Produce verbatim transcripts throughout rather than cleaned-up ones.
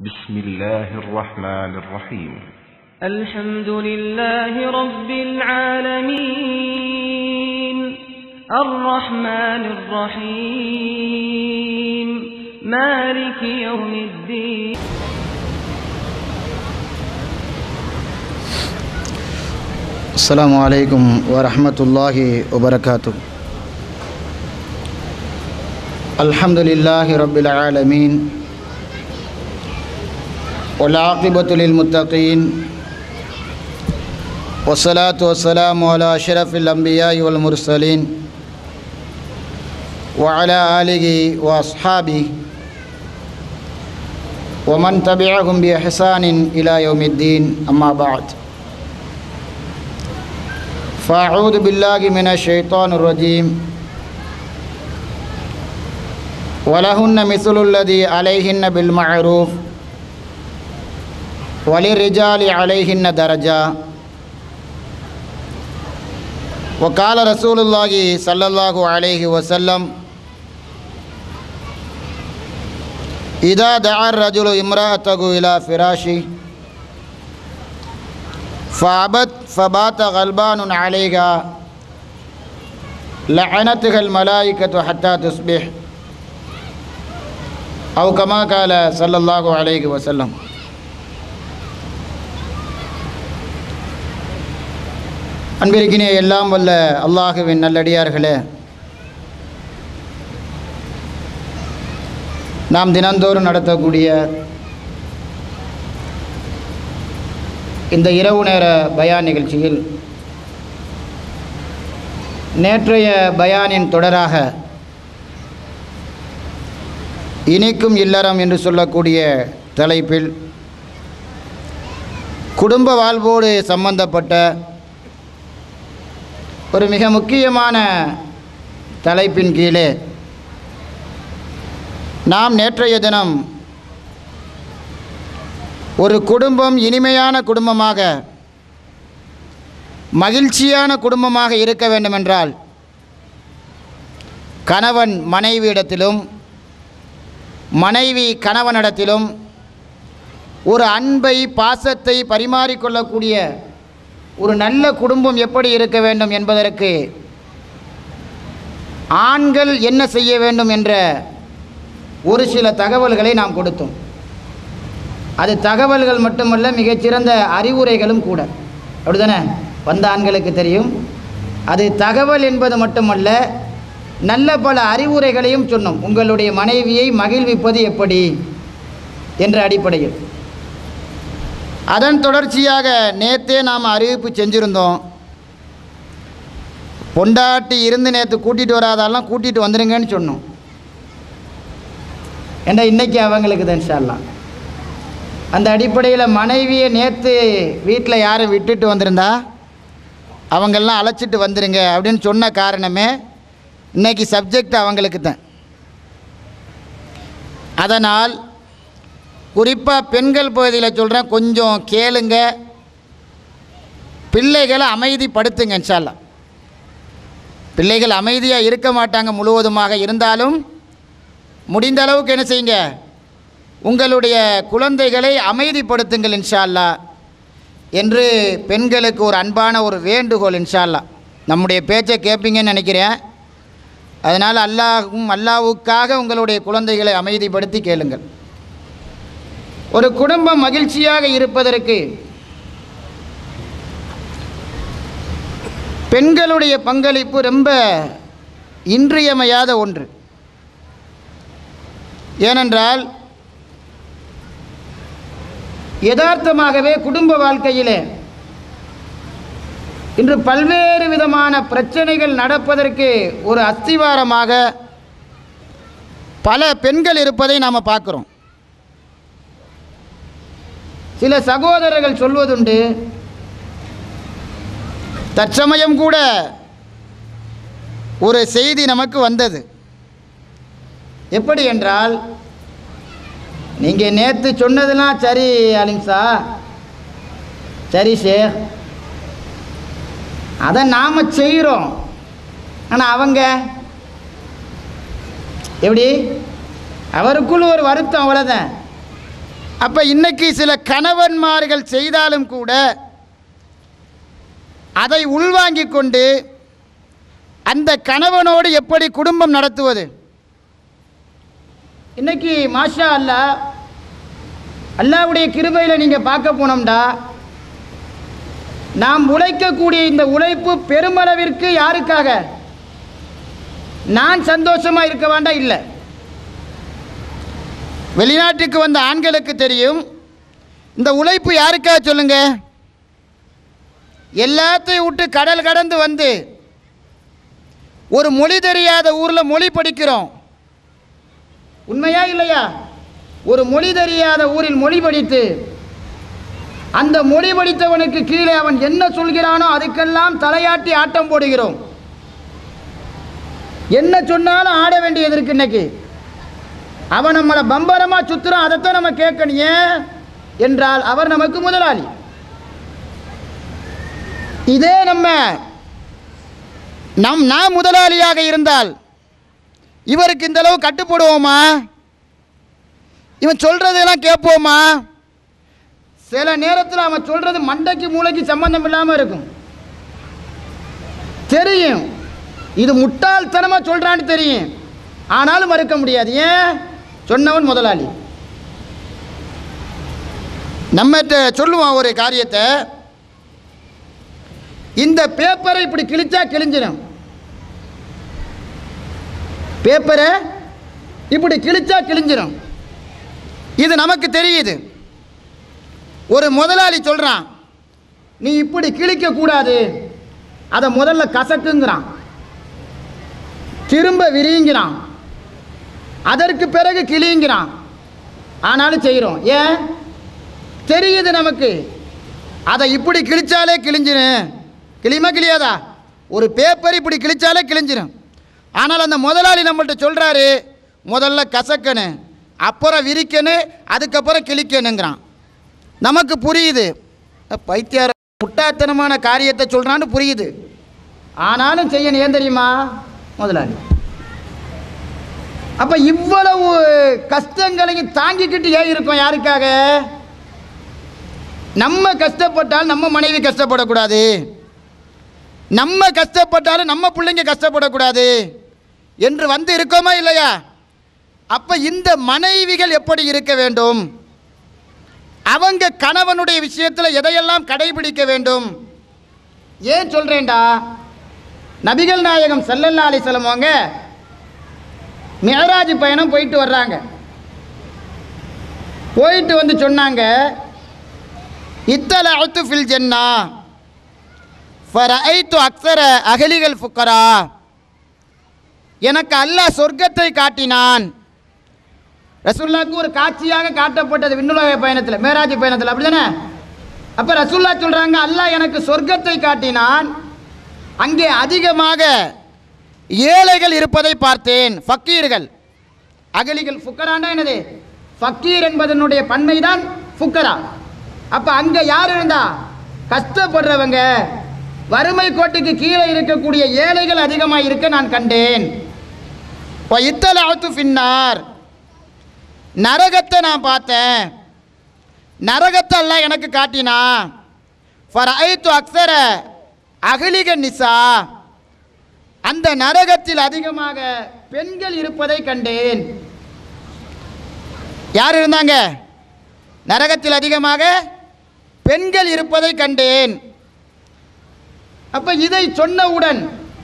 بسم الله الرحمن الرحيم. الحمد لله رب العالمين الرحمن الرحيم مالك يوم الدين. السلام عليكم ورحمة الله وبركاته. الحمد لله رب العالمين والعاقبة للمتقين والصلاة والسلام على أشرف الأنبياء والمرسلين وعلى آله وأصحابه ومن تبعهم بإحسان إلى يوم الدين. أما بعد، فأعوذ بالله من الشيطان الرجيم. ولهن مثل الذي عليهن بالمعروف وللرجال عليهن درجة. وقال رسول الله صلى الله عليه وسلم: إذا دعا الرجل امرأته إلى فراشه فأبت فبات غلبان عليها لعنتها الملائكة حتى تصبح، أو كما قال صلى الله عليه وسلم. அன்பிற்கினிய எல்லாம் வல்ல அல்லாஹுவின் நல்லடியார்களே, நாம் தினந்தோறும் நடத்தக்கூடிய இந்த இரவு நேர பயான் நிகழ்ச்சியில் நேற்றைய பயானின் தொடராக இனிக்கும் இல்லறம் என்று சொல்லக்கூடிய தலைப்பில் குடும்ப வாழ்வோடு சம்பந்தப்பட்ட ஒரு மிக முக்கியமான தலைப்பின் கீழே நாம் நேற்றைய தினம் ஒரு குடும்பம் இனிமையான குடும்பமாக, மகிழ்ச்சியான குடும்பமாக இருக்க வேண்டுமென்றால் கணவன் மனைவியிடத்திலும் மனைவி கணவனிடத்திலும் ஒரு அன்பை பாசத்தை பரிமாறிக்கொள்ளக்கூடிய ஒரு நல்ல குடும்பம் எப்படி இருக்க வேண்டும் என்பதற்கு ஆண்கள் என்ன செய்ய வேண்டும் என்ற ஒரு சில தகவல்களை நாம் கொடுத்தோம். அது தகவல்கள் மட்டுமல்ல, மிகச்சிறந்த அறிவுரைகளும் கூட. அப்படிதானே? வந்த ஆண்களுக்கு தெரியும். அது தகவல் என்பது மட்டுமல்ல, நல்ல பல அறிவுரைகளையும் சொன்னோம். உங்களுடைய மனைவியை மகிழ்விப்பது எப்படி என்ற அடிப்படையில். அதன் தொடர்ச்சியாக நேற்றே நாம் அறிவிப்பு செஞ்சுருந்தோம். பொண்டாட்டி இருந்து நேற்று கூட்டிகிட்டு வராதாலாம் கூட்டிகிட்டு வந்துடுங்கன்னு சொன்னோம். ஏன்னா இன்றைக்கி அவங்களுக்கு தான் இன்ஷா அல்லாஹ். அந்த அடிப்படையில் மனைவியை நேற்று வீட்டில் யாரும் விட்டுட்டு வந்திருந்தா அவங்கெல்லாம் அழைச்சிட்டு வந்துடுங்க அப்படின்னு சொன்ன காரணமே இன்றைக்கி சப்ஜெக்ட் அவங்களுக்கு தான். அதனால் குறிப்பாக பெண்கள் பகுதியில் சொல்கிறேன், கொஞ்சம் கேளுங்க, பிள்ளைகளை அமைதிப்படுத்துங்க. இன்ஷா அல்லாஹ் பிள்ளைகள் அமைதியாக இருக்க மாட்டாங்க முழுவதுமாக. இருந்தாலும் முடிந்த அளவுக்கு என்ன செய்யுங்க, உங்களுடைய குழந்தைகளை அமைதிப்படுத்துங்கள் இன்ஷா அல்லாஹ் என்று பெண்களுக்கு ஒரு அன்பான ஒரு வேண்டுகோள். இன்ஷா அல்லாஹ் நம்முடைய பேச்சை கேட்பீங்கன்னு நினைக்கிறேன். அதனால் அல்லாஹும் அல்லாஹ்வுக்காக உங்களுடைய குழந்தைகளை அமைதிப்படுத்தி கேளுங்கள். ஒரு குடும்பம் மகிழ்ச்சியாக இருப்பதற்கு பெண்களுடைய பங்களிப்பு ரொம்ப இன்றியமையாத ஒன்று. ஏனென்றால் யதார்த்தமாகவே குடும்ப வாழ்க்கையிலே இன்று பல்வேறு விதமான பிரச்சனைகள் நடப்பதற்கு ஒரு அஸ்திவாரமாக பல பெண்கள் இருப்பதை நாம் பார்க்குறோம். சில சகோதரர்கள் சொல்வதுண்டு, தற்சமயம் கூட ஒரு செய்தி நமக்கு வந்தது. எப்படி என்றால், நீங்கள் நேற்று சொன்னதெல்லாம் சரி அலிம்சா, சரி ஷேக், அதை நாம் செய்கிறோம். ஆனால் அவங்க எப்படி, அவருக்குள் ஒரு வருத்தம், அவ்வளோதான். அப்போ இன்னைக்கு சில கணவன்மார்கள் செய்தாலும் கூட அதை உள்வாங்கிக் கொண்டு அந்த கணவனோடு எப்படி குடும்பம் நடத்துவது? இன்னைக்கு மாஷா அல்லாஹ், அல்லாஹ்வுடைய கிருபையில் நீங்கள் பார்க்க போனோம்டா, நாம் உழைக்கக்கூடிய இந்த உழைப்பு பெருமளவிற்கு யாருக்காக? நான் சந்தோஷமாக இருக்க வேண்டாம் இல்லை. வெளிநாட்டுக்கு வந்த ஆண்களுக்கு தெரியும் இந்த உழைப்பு யாருக்காக சொல்லுங்க. எல்லாத்தையும் விட்டு கடல் கடந்து வந்து ஒரு மொழி தெரியாத ஊரில் மொழி படிக்கிறோம். உண்மையா இல்லையா? ஒரு மொழி தெரியாத ஊரில் மொழி படித்து அந்த மொழி படித்தவனுக்கு கீழே அவன் என்ன சொல்கிறானோ அதுக்கெல்லாம் தலையாட்டி ஆட்டம் போடுகிறோம். என்ன சொன்னாலும் ஆட வேண்டியது இருக்கு. இன்னைக்கு அவன் நம்மளை பம்பரமா சுத்துறான், அதைத்தான் நம்ம கேட்கணும். ஏன் என்றால் அவர் நமக்கு முதலாளி. இதே நம்ம நம் நான் முதலாளியாக இருந்தால் இவருக்கு இந்த அளவு கட்டுப்படுவோமா? இவன் சொல்றதெல்லாம் கேட்போமா? சில நேரத்தில் அவன் சொல்றது மண்டைக்கு மூளைக்கு சம்பந்தம் இல்லாமல் இருக்கும். தெரியும் இது முட்டாள்தனமா சொல்றான்னு தெரியும், ஆனாலும் மறுக்க முடியாது. ஏன்? சொன்னவன் முதலாளி. நம்மகிட்ட சொல்லுவான் ஒரு காரியத்தை, இந்த பேப்பரை இப்படி கிழிச்சா கிழிஞ்சிடும், பேப்பரை இப்படி கிழிச்சா கிழிஞ்சிடும். இது நமக்கு தெரியுது. ஒரு முதலாளி சொல்றான், நீ இப்படி கிழிக்க கூடாது, அதை முதல்ல கசக்குங்கிறான், திரும்ப விரிங்கிறான், அதற்கு பிறகு கிளிங்கிறான். ஆனாலும் செய்கிறோம். ஏன்? தெரியுது நமக்கு அதை இப்படி கிழிச்சாலே கிழிஞ்சிடும். கிளியுமா கிளியாதா? ஒரு பேப்பர் இப்படி கிழிச்சாலே கிழிஞ்சிடும். ஆனால் அந்த முதலாளி நம்மள்கிட்ட சொல்கிறாரு, முதல்ல கசக்கணும், அப்புறம் விரிக்கணும், அதுக்கப்புறம் கிழிக்கணுங்கிறான். நமக்கு புரியுது பைத்தியார முட்டாத்தனமான காரியத்தை சொல்கிறான்னு புரியுது, ஆனாலும் செய்யணும். ஏன் தெரியுமா? முதலாளி. அப்போ இவ்வளவு கஷ்டங்களையும் தாங்கிக்கிட்டு ஏன் இருக்கோம்? யாருக்காக? நம்ம கஷ்டப்பட்டால் நம்ம மனைவி கஷ்டப்படக்கூடாது, நம்ம கஷ்டப்பட்டாலும் நம்ம பிள்ளைங்க கஷ்டப்படக்கூடாது என்று வந்து இருக்கோமா இல்லையா? அப்போ இந்த மனைவிகள் எப்படி இருக்க வேண்டும்? அவங்க கணவனுடைய விஷயத்தில் எதையெல்லாம் கடைபிடிக்க வேண்டும்? ஏன் சொல்கிறேன்டா, நபிகள் நாயகம் ஸல்லல்லாஹு அலைஹி வஸல்லம் அவங்க மிஅராஜ் பயணம் போயிட்டு வர்றாங்க. போயிட்டு வந்து சொன்னாங்க, இத்தலஅத்து ஃபில் ஜன்னா ஃபரஐத்து அக்ஸர அஹ்லிகள் ஃபுக்கரா. எனக்கு அல்லாஹ் சொர்க்கத்தை காட்டினான். ரசூலுல்லாஹ்க்கு ஒரு காட்சியாக காட்டப்பட்டது விண்ணுலக பயணத்தில், மிஅராஜ் பயணத்தில், அப்படிதானே? அப்போ ரசூலுல்லாஹ் சொல்கிறாங்க, அல்லாஹ் எனக்கு சொர்க்கத்தை காட்டினான், அங்கே அதிகமாக ஏழைகள் இருப்பதை பார்த்தேன். ஃபக்கீர்கள், அகலிகள். ஃபுக்கராண்டா என்னது? ஃபக்கீர் என்பதனுடைய பன்மை தான் ஃபுக்கரா. அப்போ அங்கே யார் இருந்தா? கஷ்டப்படுறவங்க, வறுமை கோட்டுக்கு கீழே இருக்கக்கூடிய ஏழைகள் அதிகமாக இருக்க நான் கண்டேன். இத்தலஅத்து ஃபின்னார், நரகத்தை நான் பார்த்தேன், நரகத்தை அல்லாஹ் எனக்கு காட்டினா. ஃபரஐத்து அக்ஸர அஹ்லிக நிசா, அந்த நரகத்தில் அதிகமாக பெண்கள் இருப்பதை கண்டேன். யார் இருந்தாங்க? நரகத்தில் அதிகமாக பெண்கள் இருப்பதை கண்டேன். அப்ப இதை சொன்னவுடன்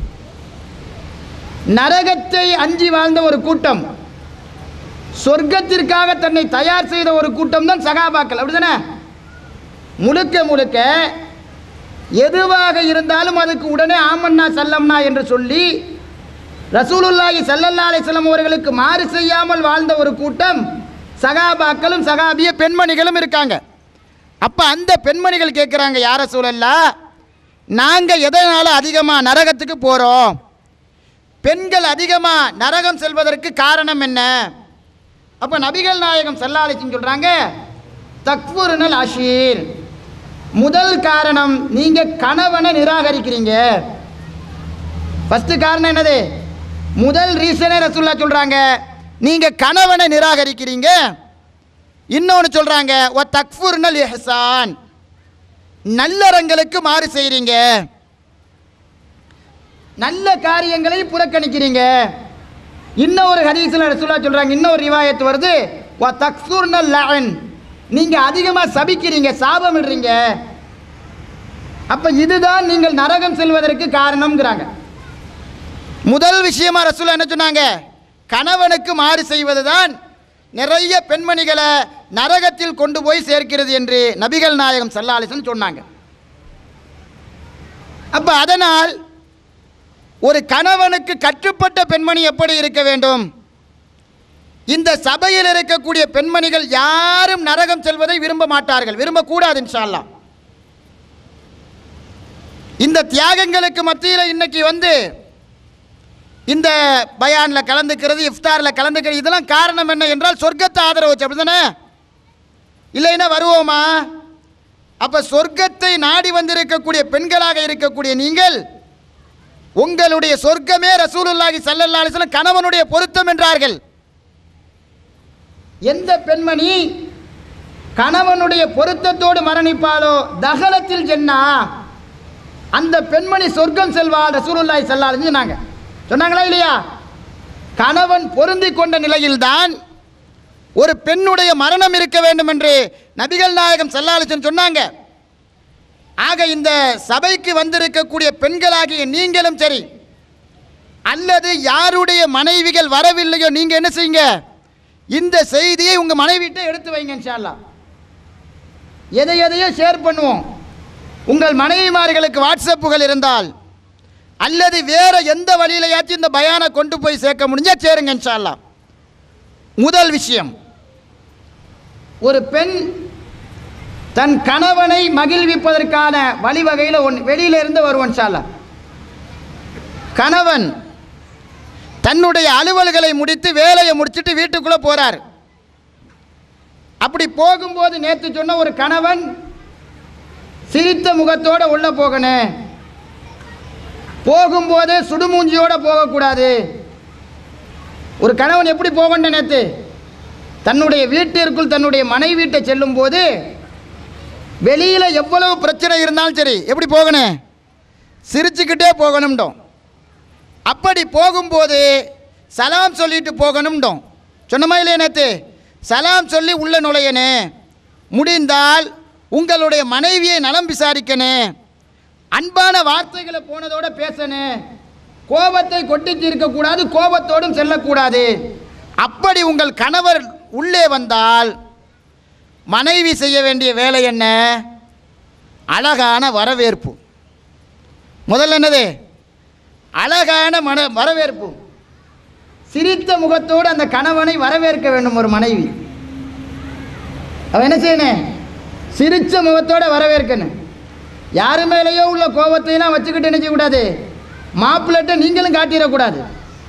நரகத்தை அஞ்சி வாழ்ந்த ஒரு கூட்டம், சொர்க்கத்திற்காக தன்னை தயார் செய்த ஒரு கூட்டம் தான் சகாபாக்கள், அப்படிதானே? முழுக்க முழுக்க எதுவாக இருந்தாலும் அதுக்கு உடனே ஆமன்னா சல்லம்னா என்று சொல்லி ரசூலுல்லாஹி ஸல்லல்லாஹு அலைஹி வஸல்லம் அவர்களுக்கு மாறு செய்யாமல் வாழ்ந்த ஒரு கூட்டம் சகாபாக்களும் சகாபிய பெண்மணிகளும் இருக்காங்க. அப்போ அந்த பெண்மணிகள் கேட்குறாங்க, யார ரசூலல்லாஹ், நாங்கள் எதனால் அதிகமாக நரகத்துக்கு போகிறோம்? பெண்கள் அதிகமாக நரகம் செல்வதற்கு காரணம் என்ன? அப்போ நபிகள் நாயகம் ஸல்லல்லாஹு அலைஹி வஸல்லம் சொல்கிறாங்க, தக்ஃபுருனல் அஷீர், முதல் காரணம் நீங்கள் கணவனை நிராகரிக்கிறீங்க. ஃபஸ்ட்டு காரணம் என்னது? முதல் ரீசனே ரசூலுல்லாஹ் சொல்கிறாங்க, நீங்கள் கணவனை நிராகரிக்கிறீங்க. இன்னொன்று சொல்கிறாங்க ஒ தக்ஃபுர்னல் இஹ்சான், நல்லறங்களுக்கு மாறு செய்கிறீங்க, நல்ல காரியங்களை புறக்கணிக்கிறீங்க. இன்னொரு ஹதீஸில் ரசூலுல்லாஹ் சொல்கிறாங்க, இன்னொரு ரிவாயத்து வருது ஒ தக்ஃபுர்னல் லஅன், நீங்கள் அதிகமாக சபிக்கிறீங்க, சாபமிடுறீங்க. அப்போ இதுதான் நீங்கள் நரகம் செல்வதற்கு காரணம்ங்கிறாங்க. முதல் விஷயமா ரசூலுல்லாஹ் என்ன சொன்னாங்க? கணவனுக்கு மாறு செய்வது தான் நிறைய பெண்மணிகளை நரகத்தில் கொண்டு போய் சேர்க்கிறது என்று நபிகள் நாயகம் ஸல்லல்லாஹு அலைஹி வஸல்லம் சொன்னாங்க. அப்போ அதனால் ஒரு கணவனுக்கு கட்டுப்பட்ட பெண்மணி எப்படி இருக்க வேண்டும்? இந்த சபையில் இருக்கக்கூடிய பெண்மணிகள் யாரும் நரகம் செல்வதை விரும்ப மாட்டார்கள், விரும்பக்கூடாது இன்ஷா அல்லாஹ். இந்த தியாகங்களுக்கு மத்தியில் இன்னைக்கு வந்து இந்த பயானில் கலந்துக்கிறது, இஃப்தாரில் கலந்துக்கிறது, இதெல்லாம் காரணம் என்ன என்றால் சொர்க்கத்தை ஆதரவு வச்சு, அப்படி தானே? இல்லைன்னா வருவோமா? அப்போ சொர்க்கத்தை நாடி வந்திருக்கக்கூடிய பெண்களாக இருக்கக்கூடிய நீங்கள், உங்களுடைய சொர்க்கமே ரசூலுல்லாஹி ஸல்லல்லாஹு அலைஹி வஸல்லம் கணவனுடைய பொருத்தம் என்றார்கள். எந்த பெண்மணி கணவனுடைய பொருத்தத்தோடு மரணிப்பாலோ தகலத்தில் ஜன்னா, அந்த பெண்மணி சொர்க்கம் செல்வாள் ரசூலுல்லாஹி ஸல்லல்லாஹு அலைஹி வஸல்லம் சொன்னாங்க. சொன்னாங்களா இல்லையா? கணவன் பொருந்தி கொண்ட நிலையில்தான் ஒரு பெண்ணுடைய மரணம் இருக்க வேண்டும் என்று நபிகள் நாயகம் ஸல்லல்லாஹு அலைஹி வஸல்லம் சொன்னாங்க. ஆக இந்த சபைக்கு வந்திருக்கக்கூடிய பெண்களாகிய நீங்களும் சரி, அல்லது யாருடைய மனைவிகள் வரவில்லையோ நீங்க என்ன செய்யுங்க? இந்த செய்தியை உங்க மனைவிட்ட எடுத்து வைங்க இன்ஷா அல்லாஹ். எதை எதையோ ஷேர் பண்ணுவோம். உங்கள் மனைவிமார்களுக்கு வாட்ஸ்அப்புகள் இருந்தால் அல்லது வேற எந்த வழியிலையாச்சும் இந்த பயானை கொண்டு போய் சேர்க்க முடிஞ்சா சேருங்க இன்ஷா அல்லாஹ். முதல் விஷயம், ஒரு பெண் தன் கணவனை மகிழ்விப்பதற்கான வழிவகையில் ஒன்று வெளியில இருந்து வருவோம் இன்ஷா அல்லாஹ். கணவன் தன்னுடைய அலுவல்களை முடித்து வேலையை முடிச்சுட்டு வீட்டுக்குள்ளே போறார். அப்படி போகும்போது நேற்று சொன்ன ஒரு கணவன் சிரித்த முகத்தோடு உள்ள போகணும், போகும்போதே சுடுமூஞ்சியோட போகக்கூடாது. ஒரு கணவன் எப்படி போகணும்? நேற்று தன்னுடைய வீட்டிற்குள் தன்னுடைய மனைவி வீட்டை செல்லும் போது வெளியில் எவ்வளவு பிரச்சனை இருந்தாலும் சரி எப்படி போகணும்? சிரிச்சுக்கிட்டே போகணும்டோம். அப்படி போகும்போது சலாம் சொல்லிட்டு போகணும்டோம். சொன்னமா இல்லையா? நேற்று சலாம் சொல்லி உள்ள நுழையனே, முடிந்தால் உங்களுடைய மனைவியை நலம் விசாரிக்கணும், அன்பான வார்த்தைகளை போனதோட பேசணும், கோபத்தை கொட்டிச்சு இருக்கக்கூடாது, கோபத்தோடும் செல்லக்கூடாது. அப்படி உங்கள் கணவர் உள்ளே வந்தால் மனைவி செய்ய வேண்டிய வேலை என்ன? அழகான வரவேற்பு. முதல்ல என்னது? அழகான மன வரவேற்பு. சிரித்த முகத்தோடு அந்த கணவனை வரவேற்க வேண்டும் ஒரு மனைவி. அவன் என்ன செய்யணும்? சிரித்த முகத்தோடு வரவேற்கணும். யாரு மேலேயோ உள்ள கோபத்தையெல்லாம் வச்சுக்கிட்டு என்ன செய்யக்கூடாது? மாப்பிள்ளை நீங்களும் காட்டிடக்கூடாது.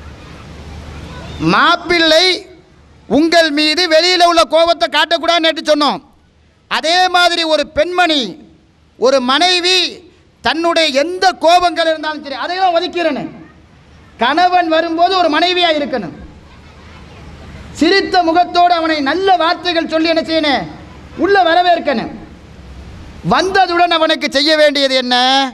மாப்பிள்ளை உங்கள் மீது வெளியில் உள்ள கோபத்தை காட்டக்கூடாதுன்னு சொன்னோம். அதே மாதிரி ஒரு பெண்மணி, ஒரு மனைவி தன்னுடைய எந்த கோபங்கள் இருந்தாலும் சரி அதையெல்லாம் ஒதுக்கிறேன்னு கணவன் வரும்போது ஒரு மனைவியாக இருக்கணும். சிரித்த முகத்தோடு அவனை நல்ல வார்த்தைகள் சொல்லி என்ன செய்யணும்? உள்ள வரவேற்கணும். வந்ததுடன் அவனுக்கு செய்ய வேண்டியது என்ன?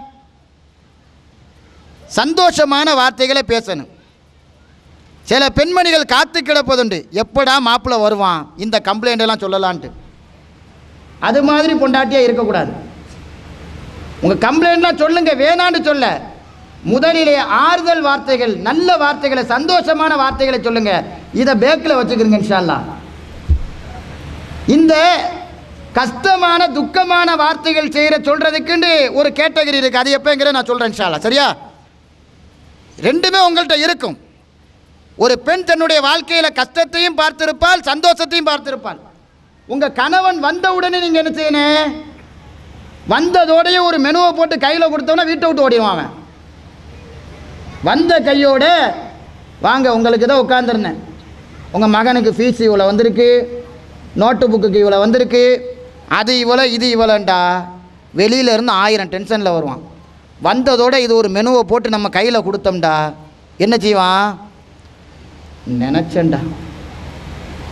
சந்தோஷமான வார்த்தைகளை பேசணும். சில பெண்மணிகள் காத்து கிடப்பதுண்டு, எப்படா மாப்பிள்ளை வருவான் இந்த கம்ப்ளைண்ட் எல்லாம் சொல்லலான்ட்டு. அது மாதிரி பொண்டாட்டியாக இருக்கக்கூடாது. உங்கள் கம்ப்ளைண்ட்லாம் சொல்லுங்க, வேணான்னு சொல்ல, முதலிலே ஆறுதல் வார்த்தைகள், நல்ல வார்த்தைகளை, சந்தோஷமான வார்த்தைகளை சொல்லுங்க. இதை பேக்கில் வச்சுக்கிறீங்க இன்ஷா அல்லாஹ். இந்த கஷ்டமான துக்கமான வார்த்தைகள் செய்கிற சொல்றதுக்குன்னு ஒரு கேட்டகரி இருக்கு. அது எப்போங்கிற நான் சொல்கிறேன் இன்ஷா அல்லாஹ். சரியா? ரெண்டுமே உங்கள்கிட்ட இருக்கும். ஒரு பெண் தன்னுடைய வாழ்க்கையில் கஷ்டத்தையும் பார்த்திருப்பாள், சந்தோஷத்தையும் பார்த்திருப்பாள். உங்கள் கணவன் வந்த உடனே நீங்கள் என்ன செய்யணும்? வந்ததோடையே ஒரு மெனுவை போட்டு கையில் கொடுத்தோன்னா வீட்டை விட்டு ஓடிடுவான். வந்த கையோட வாங்க உங்களுக்கு தான் உட்காந்துருந்தேன், உங்கள் மகனுக்கு ஃபீஸ் இவ்வளோ வந்திருக்கு, நோட்டு புக்குக்கு இவ்வளோ வந்திருக்கு, அது இவ்வளோ இது இவ்வளோண்டா வெளியிலேருந்து ஆயிரம் டென்ஷனில் வருவான். வந்ததோடு இது ஒரு மெனுவை போட்டு நம்ம கையில் கொடுத்தோம்டா என்ன செய்வான்? நினச்சேன்டா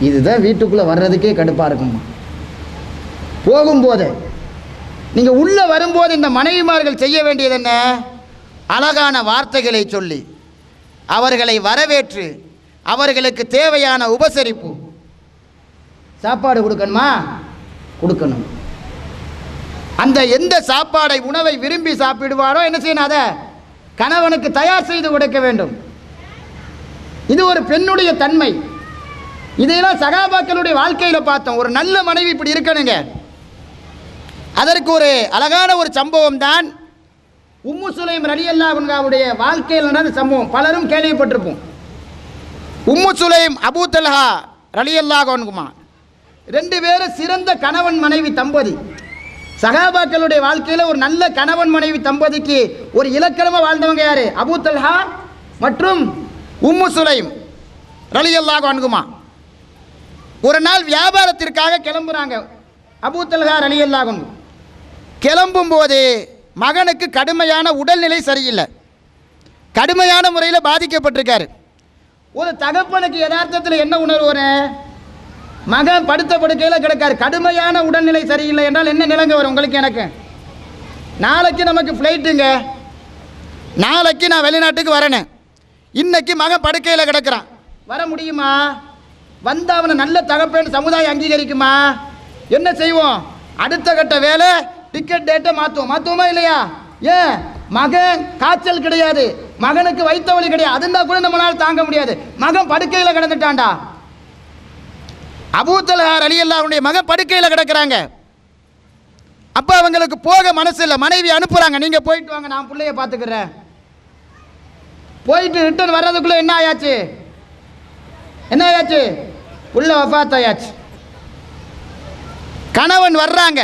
இதுதான் வீட்டுக்குள்ளே வர்றதுக்கே கடுப்பாக இருக்குமா. போகும்போது நீங்கள் உள்ளே வரும்போது இந்த மனைவிமார்கள் செய்ய வேண்டியது என்ன? அழகான வார்த்தைகளை சொல்லி அவர்களை வரவேற்று அவர்களுக்கு தேவையான உபசரிப்பு, சாப்பாடு கொடுக்கணுமா கொடுக்கணும். அந்த எந்த சாப்பாடை உணவை விரும்பி சாப்பிடுவாரோ என்ன செய்யணும், அதை கணவனுக்கு தயார் செய்து கொடுக்க வேண்டும். இது ஒரு பெண்ணுடைய தன்மை. இதையெல்லாம் சகாபாக்களுடைய வாழ்க்கையில் பார்த்தோம். ஒரு நல்ல மனைவி இப்படி இருக்கணுங்க. அதற்கு ஒரு அழகான ஒரு சம்பவம் தான் உம்மு சுலைம் ரலியல்லாஹு அன்ஹாவுடைய வாழ்க்கையில் நடந்த சம்பவம். பலரும் கேள்விப்பட்டிருப்போம். உம்மு சுலைம் அபூ தல்ஹா ரலியல்லாஹு அன்ஹுமா ரெண்டு பேரும் சிறந்த கணவன் மனைவி தம்பதி. சகாபாக்களுடைய வாழ்க்கையில் ஒரு நல்ல கணவன் மனைவி தம்பதிக்கு ஒரு இலக்கணமாக வாழ்ந்தவங்க யாரு? அபூ தல்ஹா மற்றும் உம்மு சுலைம் ரலியல்லாஹு அன்ஹுமா. ஒரு நாள் வியாபாரத்திற்காக கிளம்புறாங்க. அபூ தல்ஹா ரலியல்லாஹு அன்ஹு கிளம்பும் போது மகனுக்கு கடுமையான உடல்நிலை சரியில்லை, கடுமையான முறையில் பாதிக்கப்பட்டிருக்காரு. ஒரு தகப்பனுக்கு யதார்த்தத்தில் என்ன உணர்வு வரும்? மகன் படுத்த படுக்கையில் கிடக்காரு, கடுமையான உடல்நிலை சரியில்லை என்றால் என்ன நிலைங்க வரும் உங்களுக்கு எனக்கு? நாளைக்கு நமக்கு ஃப்ளைட்டுங்க, நாளைக்கு நான் வெளிநாட்டுக்கு வரேன், இன்னைக்கு மகன் படுக்கையில் கிடக்கிறான், வர முடியுமா? வந்த அவனை நல்ல தகப்பேன்னு சமுதாயம் அங்கீகரிக்குமா? என்ன செய்வோம்? அடுத்த கட்ட வேலை டிக்கெட் டேட்டை மாற்றுவோம். மாற்றுவோமா இல்லையா? ஏன்? மகன் காய்ச்சல் கிடையாது, மகனுக்கு வைத்த வலி கிடையாது, அதுனா கூட நம்மளால் தாங்க முடியாது. மகன் படுக்கையில் கிடந்துட்டான்டா. அபூ தல்ஹா ரலியல்லாஹு அன்ஹுடைய மகன் படுக்கையில் கிடக்கிறாங்க. அப்போ அவங்களுக்கு போக மனசு இல்லை. மனைவி அனுப்புகிறாங்க, நீங்கள் போயிட்டு வாங்க, நான் பிள்ளைய பார்த்துக்கிறேன். போயிட்டு ரிட்டர்ன் வர்றதுக்குள்ளே என்ன ஆயாச்சு? என்ன ஆயாச்சு? உள்ள வஃபாத் ஆயாச்சு. கணவன் வர்றாங்க.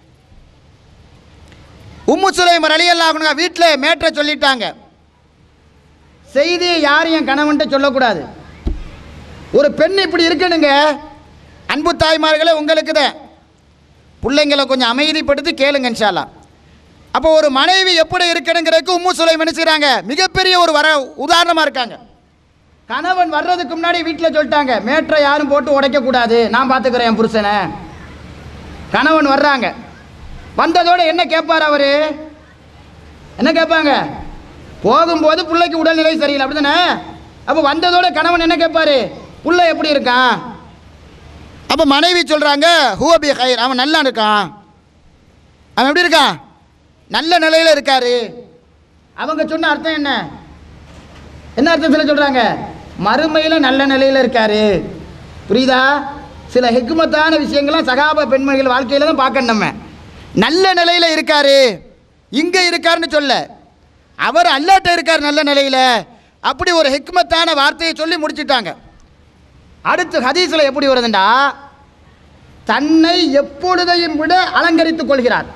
உம்மு சுலைம் ரலியல்லாஹு அன்ஹா வீட்டில் மேற்ற சொல்லிட்டாங்க. செய்தியை யாரும் என் கணவன்கிட்ட சொல்லக்கூடாது. ஒரு பெண் இப்படி இருக்கணுங்க. அன்பு தாய்மார்களே, உங்களுக்கு தான் பிள்ளைங்களை கொஞ்சம் அமைதிப்படுத்தி கேளுங்க இன்ஷா அல்லாஹ். அப்போ ஒரு மனைவி எப்படி இருக்கணுங்கிறதுக்கு உம்மு சுலைம் என்ன செய்கிறாங்க? மிகப்பெரிய ஒரு வர உதாரணமாக இருக்காங்க. கணவன் வர்றதுக்கு முன்னாடி வீட்டில் சொல்லிட்டாங்க, மேற்றை யாரும் போட்டு உடைக்கக்கூடாது, நான் பார்த்துக்கிறேன் என் புருஷனை. கணவன் வர்றாங்க. வந்ததோடு என்ன கேட்பார் அவர்? என்ன கேட்பாங்க? போகும்போது பிள்ளைக்கு உடல்நிலை சரியில்லை, அப்படி தானே? அப்போ வந்ததோட கணவன் என்ன கேட்பாரு? பிள்ளை எப்படி இருக்கான்? அப்போ மனைவி சொல்கிறாங்க, ஹுவபி ஹைர், அவன் நல்லா இருக்கான். அவன் எப்படி இருக்கான்? நல்ல நிலையில் இருக்காரு. அவங்க சொன்ன அர்த்தம் என்ன? என்ன அர்த்தத்தில் சொல்கிறாங்க? மறுமையில் நல்ல நிலையில் இருக்காரு. புரியுதா? சில ஹிக்மத்தான விஷயங்கள்லாம் சகாபா பெண்மணிகள் வாழ்க்கையில் தான் பார்க்கணும். நம்ம நல்ல நிலையில் இருக்காரு, இங்கே இருக்காருன்னு சொல்ல, அவர் அல்லாட்ட இருக்கார் நல்ல நிலையில். அப்படி ஒரு ஹிக்மத்தான வார்த்தையை சொல்லி முடிச்சுட்டாங்க. அடுத்து ஹதீஸில் எப்படி வருதுண்டா, தன்னை எப்பொழுதையும் விட அலங்கரித்துக் கொள்கிறார்.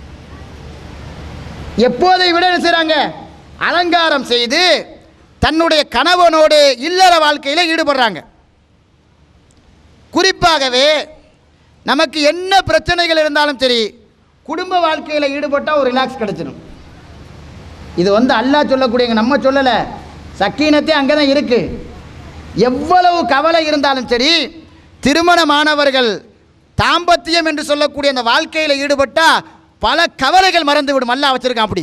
எப்போதை விட என்ன செய்கிறாங்க? அலங்காரம் செய்து தன்னுடைய கணவனோடு இல்லற வாழ்க்கையில் ஈடுபடுறாங்க. குறிப்பாகவே நமக்கு என்ன பிரச்சனைகள் இருந்தாலும் சரி, குடும்ப வாழ்க்கையில் ஈடுபட்டால் ஒரு ரிலாக்ஸ் கிடைச்சிடும். இது வந்து அல்லாஹ் சொல்லக்கூடியங்க, நம்ம சொல்லலை. சக்கீனத்தே அங்கே தான் இருக்குது. எவ்வளவு கவலை இருந்தாலும் சரி, திருமணமானவர்கள் தாம்பத்தியம் என்று சொல்லக்கூடிய அந்த வாழ்க்கையில் ஈடுபட்டால் பல கவலைகள் மறந்து விடும். அல்லாஹ் வச்சிருக்கான் அப்படி.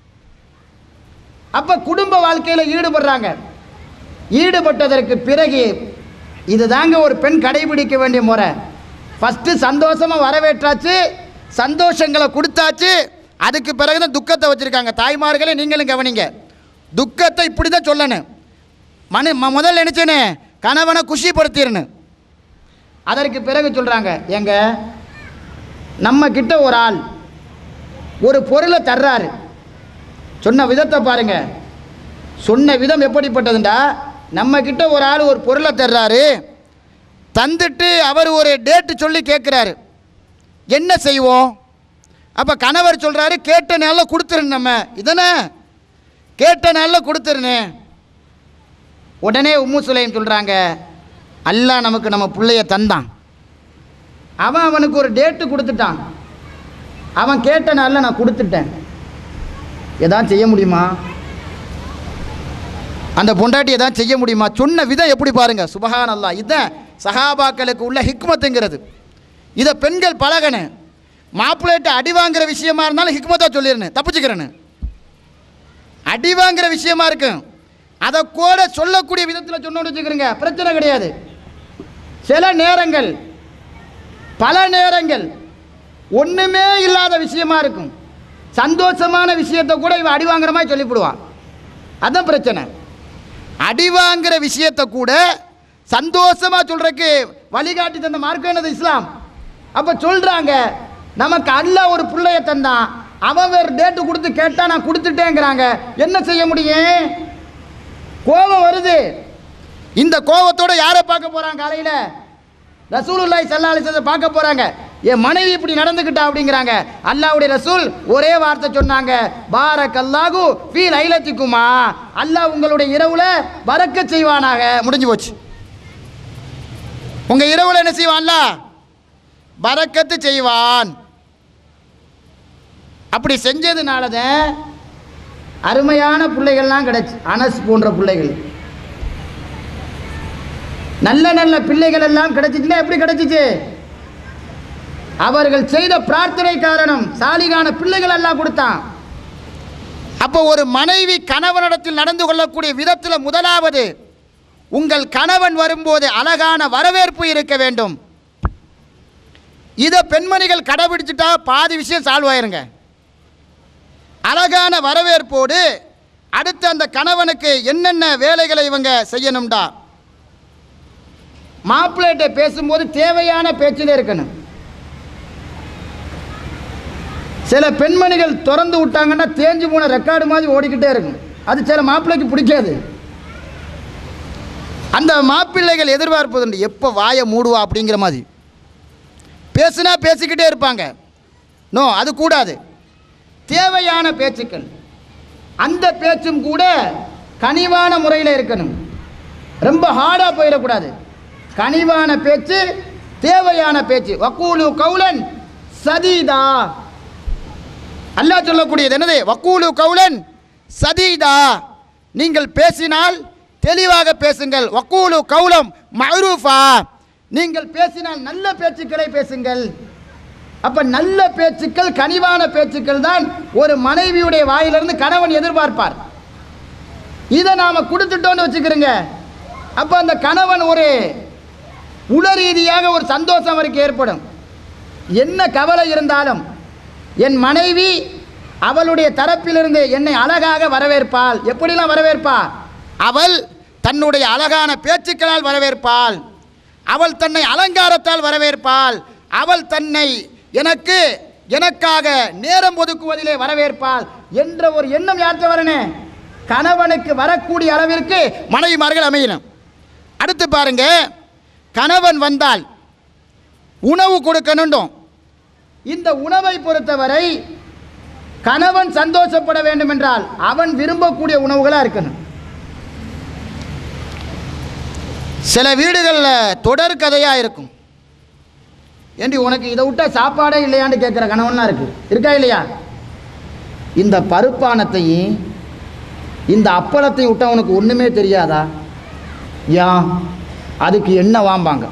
அப்போ குடும்ப வாழ்க்கையில் ஈடுபடுறாங்க. ஈடுபட்டதற்கு பிறகு இது தாங்க ஒரு பெண் கடைபிடிக்க வேண்டிய முறை. ஃபஸ்ட்டு சந்தோஷமாக வரவேற்றாச்சு, சந்தோஷங்களை கொடுத்தாச்சு, அதுக்கு பிறகு தான் துக்கத்தை வச்சுருக்காங்க. தாய்மார்களே நீங்களும் கவனிங்க, துக்கத்தை இப்படி தான் சொல்லணும். மனு முதல்ல நினச்சேன்னு கணவனை குஷிப்படுத்திடணும். அதற்கு பிறகு சொல்கிறாங்க, எங்க நம்ம கிட்ட ஒரு ஆள் ஒரு பொருளை தர்றாரு, சொன்ன விதத்தை பாருங்க. சொன்ன விதம் எப்படிப்பட்டதுண்டா, நம்ம கிட்ட ஒரு ஆள் ஒரு பொருளை தர்றாரு, தந்துட்டு அவர் ஒரு டேட்டு சொல்லி கேட்குறாரு, என்ன செய்வோம்? அப்போ கணவர் சொல்கிறாரு, கேட்ட நாளில் கொடுத்துருன்னு, நம்ம இதனை கேட்ட நாளில் கொடுத்துருன்னு. உடனே உம்மு சுலைம் சொல்கிறாங்க, அல்லாஹ் நமக்கு நம்ம பிள்ளைய தந்தான், அவன் அவனுக்கு ஒரு டேட்டு கொடுத்துட்டான், அவன் கேட்ட நாளில் நான் கொடுத்துட்டேன், எதாவது செய்ய முடியுமா? அந்த பொண்டாட்டி எதாவது செய்ய முடியுமா? சொன்ன விதம் எப்படி பாருங்க, சுபஹான் அல்லாஹ். இதுதான் சஹாபாக்களுக்கு உள்ள ஹிக்மத்துங்கிறது. இதை பெண்கள் பழகணும். மாப்பிள்ளைகிட்ட அடி வாங்குற விஷயமா இருந்தாலும் ஹிக்மத்தா சொல்லிடணும், தப்பிச்சுக்கிறேன்னு. அடி வாங்குற விஷயமா இருக்கும், அதை கூட சொல்லக்கூடிய விதத்தில் சொன்னோன்னு வச்சுக்கிறீங்க, பிரச்சனை கிடையாது. சில நேரங்கள், பல நேரங்கள் ஒன்றுமே இல்லாத விஷயமா இருக்கும், சந்தோஷமான விஷயத்தை கூட இவன் அடி வாங்குற மாதிரி சொல்லிவிடுவான். அதுதான் பிரச்சனை. அடி வாங்குற விஷயத்தை கூட சந்தோஷமா சொல்றதுக்கு வழிகாட்டி தந்த மார்க்கம் என்னது? இஸ்லாம். அப்ப சொல்றாங்க, நமக்கு அல்லாஹ் ஒரு பிள்ளைய தந்தான், அவன் வேறு டேட்டு கொடுத்து கேட்டா நான் கொடுத்துட்டேங்கிறாங்க, என்ன செய்ய முடியும்? கோபம் வருது. இந்த கோபத்தோட யாரை பார்க்க போறாங்க? காலையில ரசூலுல்லாஹி ஸல்லல்லாஹு அலைஹி வஸல்லம் பார்க்க போறாங்க. என் மனைவி இப்படி நடந்துக்கிட்டா அப்படிங்கிறாங்க. அல்லாஹ்வுடைய ரசூல் ஒரே வார்த்தை சொன்னாங்க, பாரக்கல்லாஹு ஃபீ லைலத்திக்குமா, அல்லாஹ் உங்களுடைய இரவுல பரக்கத் செய்வானாக. முடிஞ்சு போச்சு. உங்க இரவுல என்ன செய்வான்? அல்லாஹ் பரக்கத்து செய்வான். அப்படி செஞ்சதுனாலதான் அருமையான பிள்ளைகள்லாம் கிடைச்சு. அனஸ் போன்ற பிள்ளைகள், நல்ல நல்ல பிள்ளைகள் எல்லாம் கிடைச்சிச்சுன்னா எப்படி கிடைச்சிச்சு? அவர்கள் செய்த பிரார்த்தனை காரணம். சாலிகான பிள்ளைகள் எல்லாம் கொடுத்தான். அப்போ ஒரு மனைவி கணவனிடத்தில் நடந்து கொள்ளக்கூடிய விதத்தில் முதலாவது, உங்கள் கணவன் வரும்போது அழகான வரவேற்பு இருக்க வேண்டும். இதை பெண்மணிகள் கடைபிடிச்சிட்டா பாதி விஷயம் சால்வ் ஆயிருங்க. அழகான வரவேற்போடு அடுத்து அந்த கணவனுக்கு என்னென்ன வேலைகளை இவங்க செய்யணும்டா, மாப்பிள்ளைகிட்ட பேசும்போது தேவையான பேச்சில் இருக்கணும். சில பெண்மணிகள் திறந்து விட்டாங்கன்னா தேஞ்சு போன ரெக்கார்டு மாதிரி ஓடிக்கிட்டே இருக்கும். அது சில மாப்பிள்ளைக்கு பிடிக்காது. அந்த மாப்பிள்ளைகள் எதிர்பார்ப்பதுண்டு, எப்போ வாயை மூடுவா அப்படிங்கிற மாதிரி. பேசுனா பேசிக்கிட்டே இருப்பாங்க. நோ, அது கூடாது. தேவையான பேச்சுக்கள், அந்த பேச்சும் கூட கனிவான முறையில் இருக்கணும். ரொம்ப ஹார்டாக போயிடக்கூடாது. கனிவான பேச்சு, தேவையான பேச்சு. வக்கூலு கௌலன் சதீதா, அல்லாஹ் சொல்லக்கூடியது என்னது? வக்கூலு கௌலன் சதீதா, நீங்கள் பேசினால் தெளிவாக பேசுங்கள். வக்கூலு கௌலம் மஅரூஃபா, நீங்கள் பேசினால் நல்ல பேச்சுக்களை பேசுங்கள். அப்ப நல்ல பேச்சுக்கள், கனிவான பேச்சுக்கள் தான் ஒரு மனைவியுடைய வாயிலிருந்து கணவன் எதிர்பார்ப்பார். இதை நாம கொடுத்துட்டோன்னு வச்சுக்கிறோங்க, அப்ப அந்த கணவன் ஒரு உள ரீதியாக ஒரு சந்தோஷம் அவருக்கு ஏற்படும். என்ன கவலை இருந்தாலும் என் மனைவி அவளுடைய தரப்பிலிருந்து என்னை அழகாக வரவேற்பாள். எப்படிலாம் வரவேற்பா? அவள் தன்னுடைய அழகான பேச்சுக்களால் வரவேற்பாள், அவள் தன்னை அலங்காரத்தால் வரவேற்பாள், அவள் தன்னை எனக்கு எனக்காக நேரம் ஒதுக்குவதிலே வரவேற்பாள் என்ற ஒரு எண்ணம் யார்கிட்ட வரணும்? கணவனுக்கு வரக்கூடிய அளவிற்கு மனைவிமார்கள் அமையணும். அடுத்து பாருங்க, கணவன் வந்தால் உணவு கொடுக்கணும். இந்த உணவை பொறுத்தவரை கணவன் சந்தோஷப்பட வேண்டும் என்றால் அவன் விரும்பக்கூடிய உணவுகளாக இருக்கணும். சில வீடுகளில் தொடர் கதையாக இருக்கும். ஏண்டி உனக்கு இதை விட்டா சாப்பாடே இல்லையான்னு கேட்குற கணவன்லாம் இருக்கு, இருக்கா இல்லையா? இந்த பருப்பானத்தையும் இந்த அப்பளத்தையும் விட்டா உனக்கு ஒன்றுமே தெரியாதா? ஏன்? அதுக்கு என்ன வாம்பாங்க,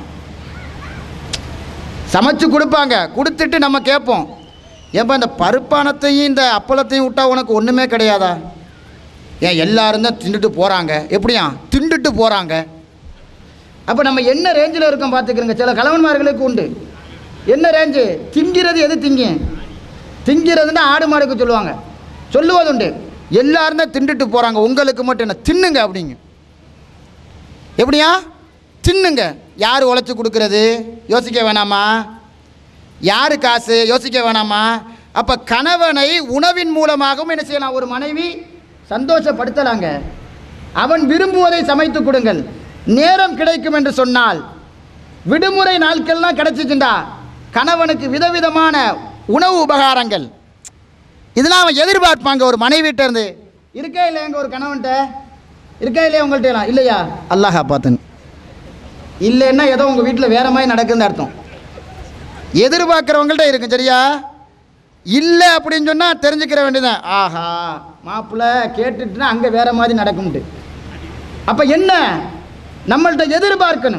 சமைச்சு கொடுப்பாங்க. கொடுத்துட்டு நம்ம கேட்போம், ஏப்பா இந்த பருப்பானத்தையும் இந்த அப்பளத்தையும் விட்டா உனக்கு ஒன்றுமே கிடையாதா? ஏன் எல்லாரும் தான் திண்டுட்டு போகிறாங்க. எப்படியா திண்டுட்டு போகிறாங்க? அப்போ நம்ம என்ன ரேஞ்சில் இருக்கோம் பார்த்துக்கிறோங்க. சில கணவன்மார்களுக்கு உண்டு என்ன ரேஞ்சு, திங்கிறது எது திங்க திங்கிறதுன்னா ஆடு மாடுக்கு சொல்லுவாங்க, சொல்லுவதுண்டு. எல்லாரும் தான் திண்டுட்டு போகிறாங்க, உங்களுக்கு மட்டும் என்ன தின்னுங்க அப்படிங்க. எப்படியா தின்னுங்க? யார் உழைச்சி கொடுக்கறது? யோசிக்க வேணாமா? யார் காசு? யோசிக்க வேணாமா? அப்போ கணவனை உணவின் மூலமாகவும் என்ன செய்யலாம்? ஒரு மனைவி சந்தோஷப்படுத்தலாங்க. அவன் விரும்புவதை சமைத்து கொடுங்கள். நேரம் கிடைக்கும் என்று சொன்னால், விடுமுறை நாட்கள்லாம் கிடைச்சிச்சுண்டா கணவனுக்கு விதவிதமான உணவு உபகாரங்கள் இதெல்லாம் அவன் எதிர்பார்ப்பாங்க ஒரு மனைவிட்ட இருந்து. இருக்கா இல்லையா? எங்கள் ஒரு கணவன்கிட்ட இருக்கா இல்லையா? உங்கள்கிட்ட இல்லையா? அல்லாஹ் பார்த்துன்னு இல்லைன்னா ஏதோ உங்கள் வீட்டில் வேற மாதிரி நடக்குதுன்னு அர்த்தம். எதிர்பார்க்குறவங்கள்ட்ட இருக்கும், சரியா? இல்லை அப்படின்னு சொன்னால் தெரிஞ்சுக்கிற வேண்டியதான், ஆஹா மாப்பிள்ளை கேட்டுட்டுனா அங்கே வேற மாதிரி நடக்கும்ட்டு. அப்போ என்ன, நம்மள்கிட்ட எதிர்பார்க்கணும்.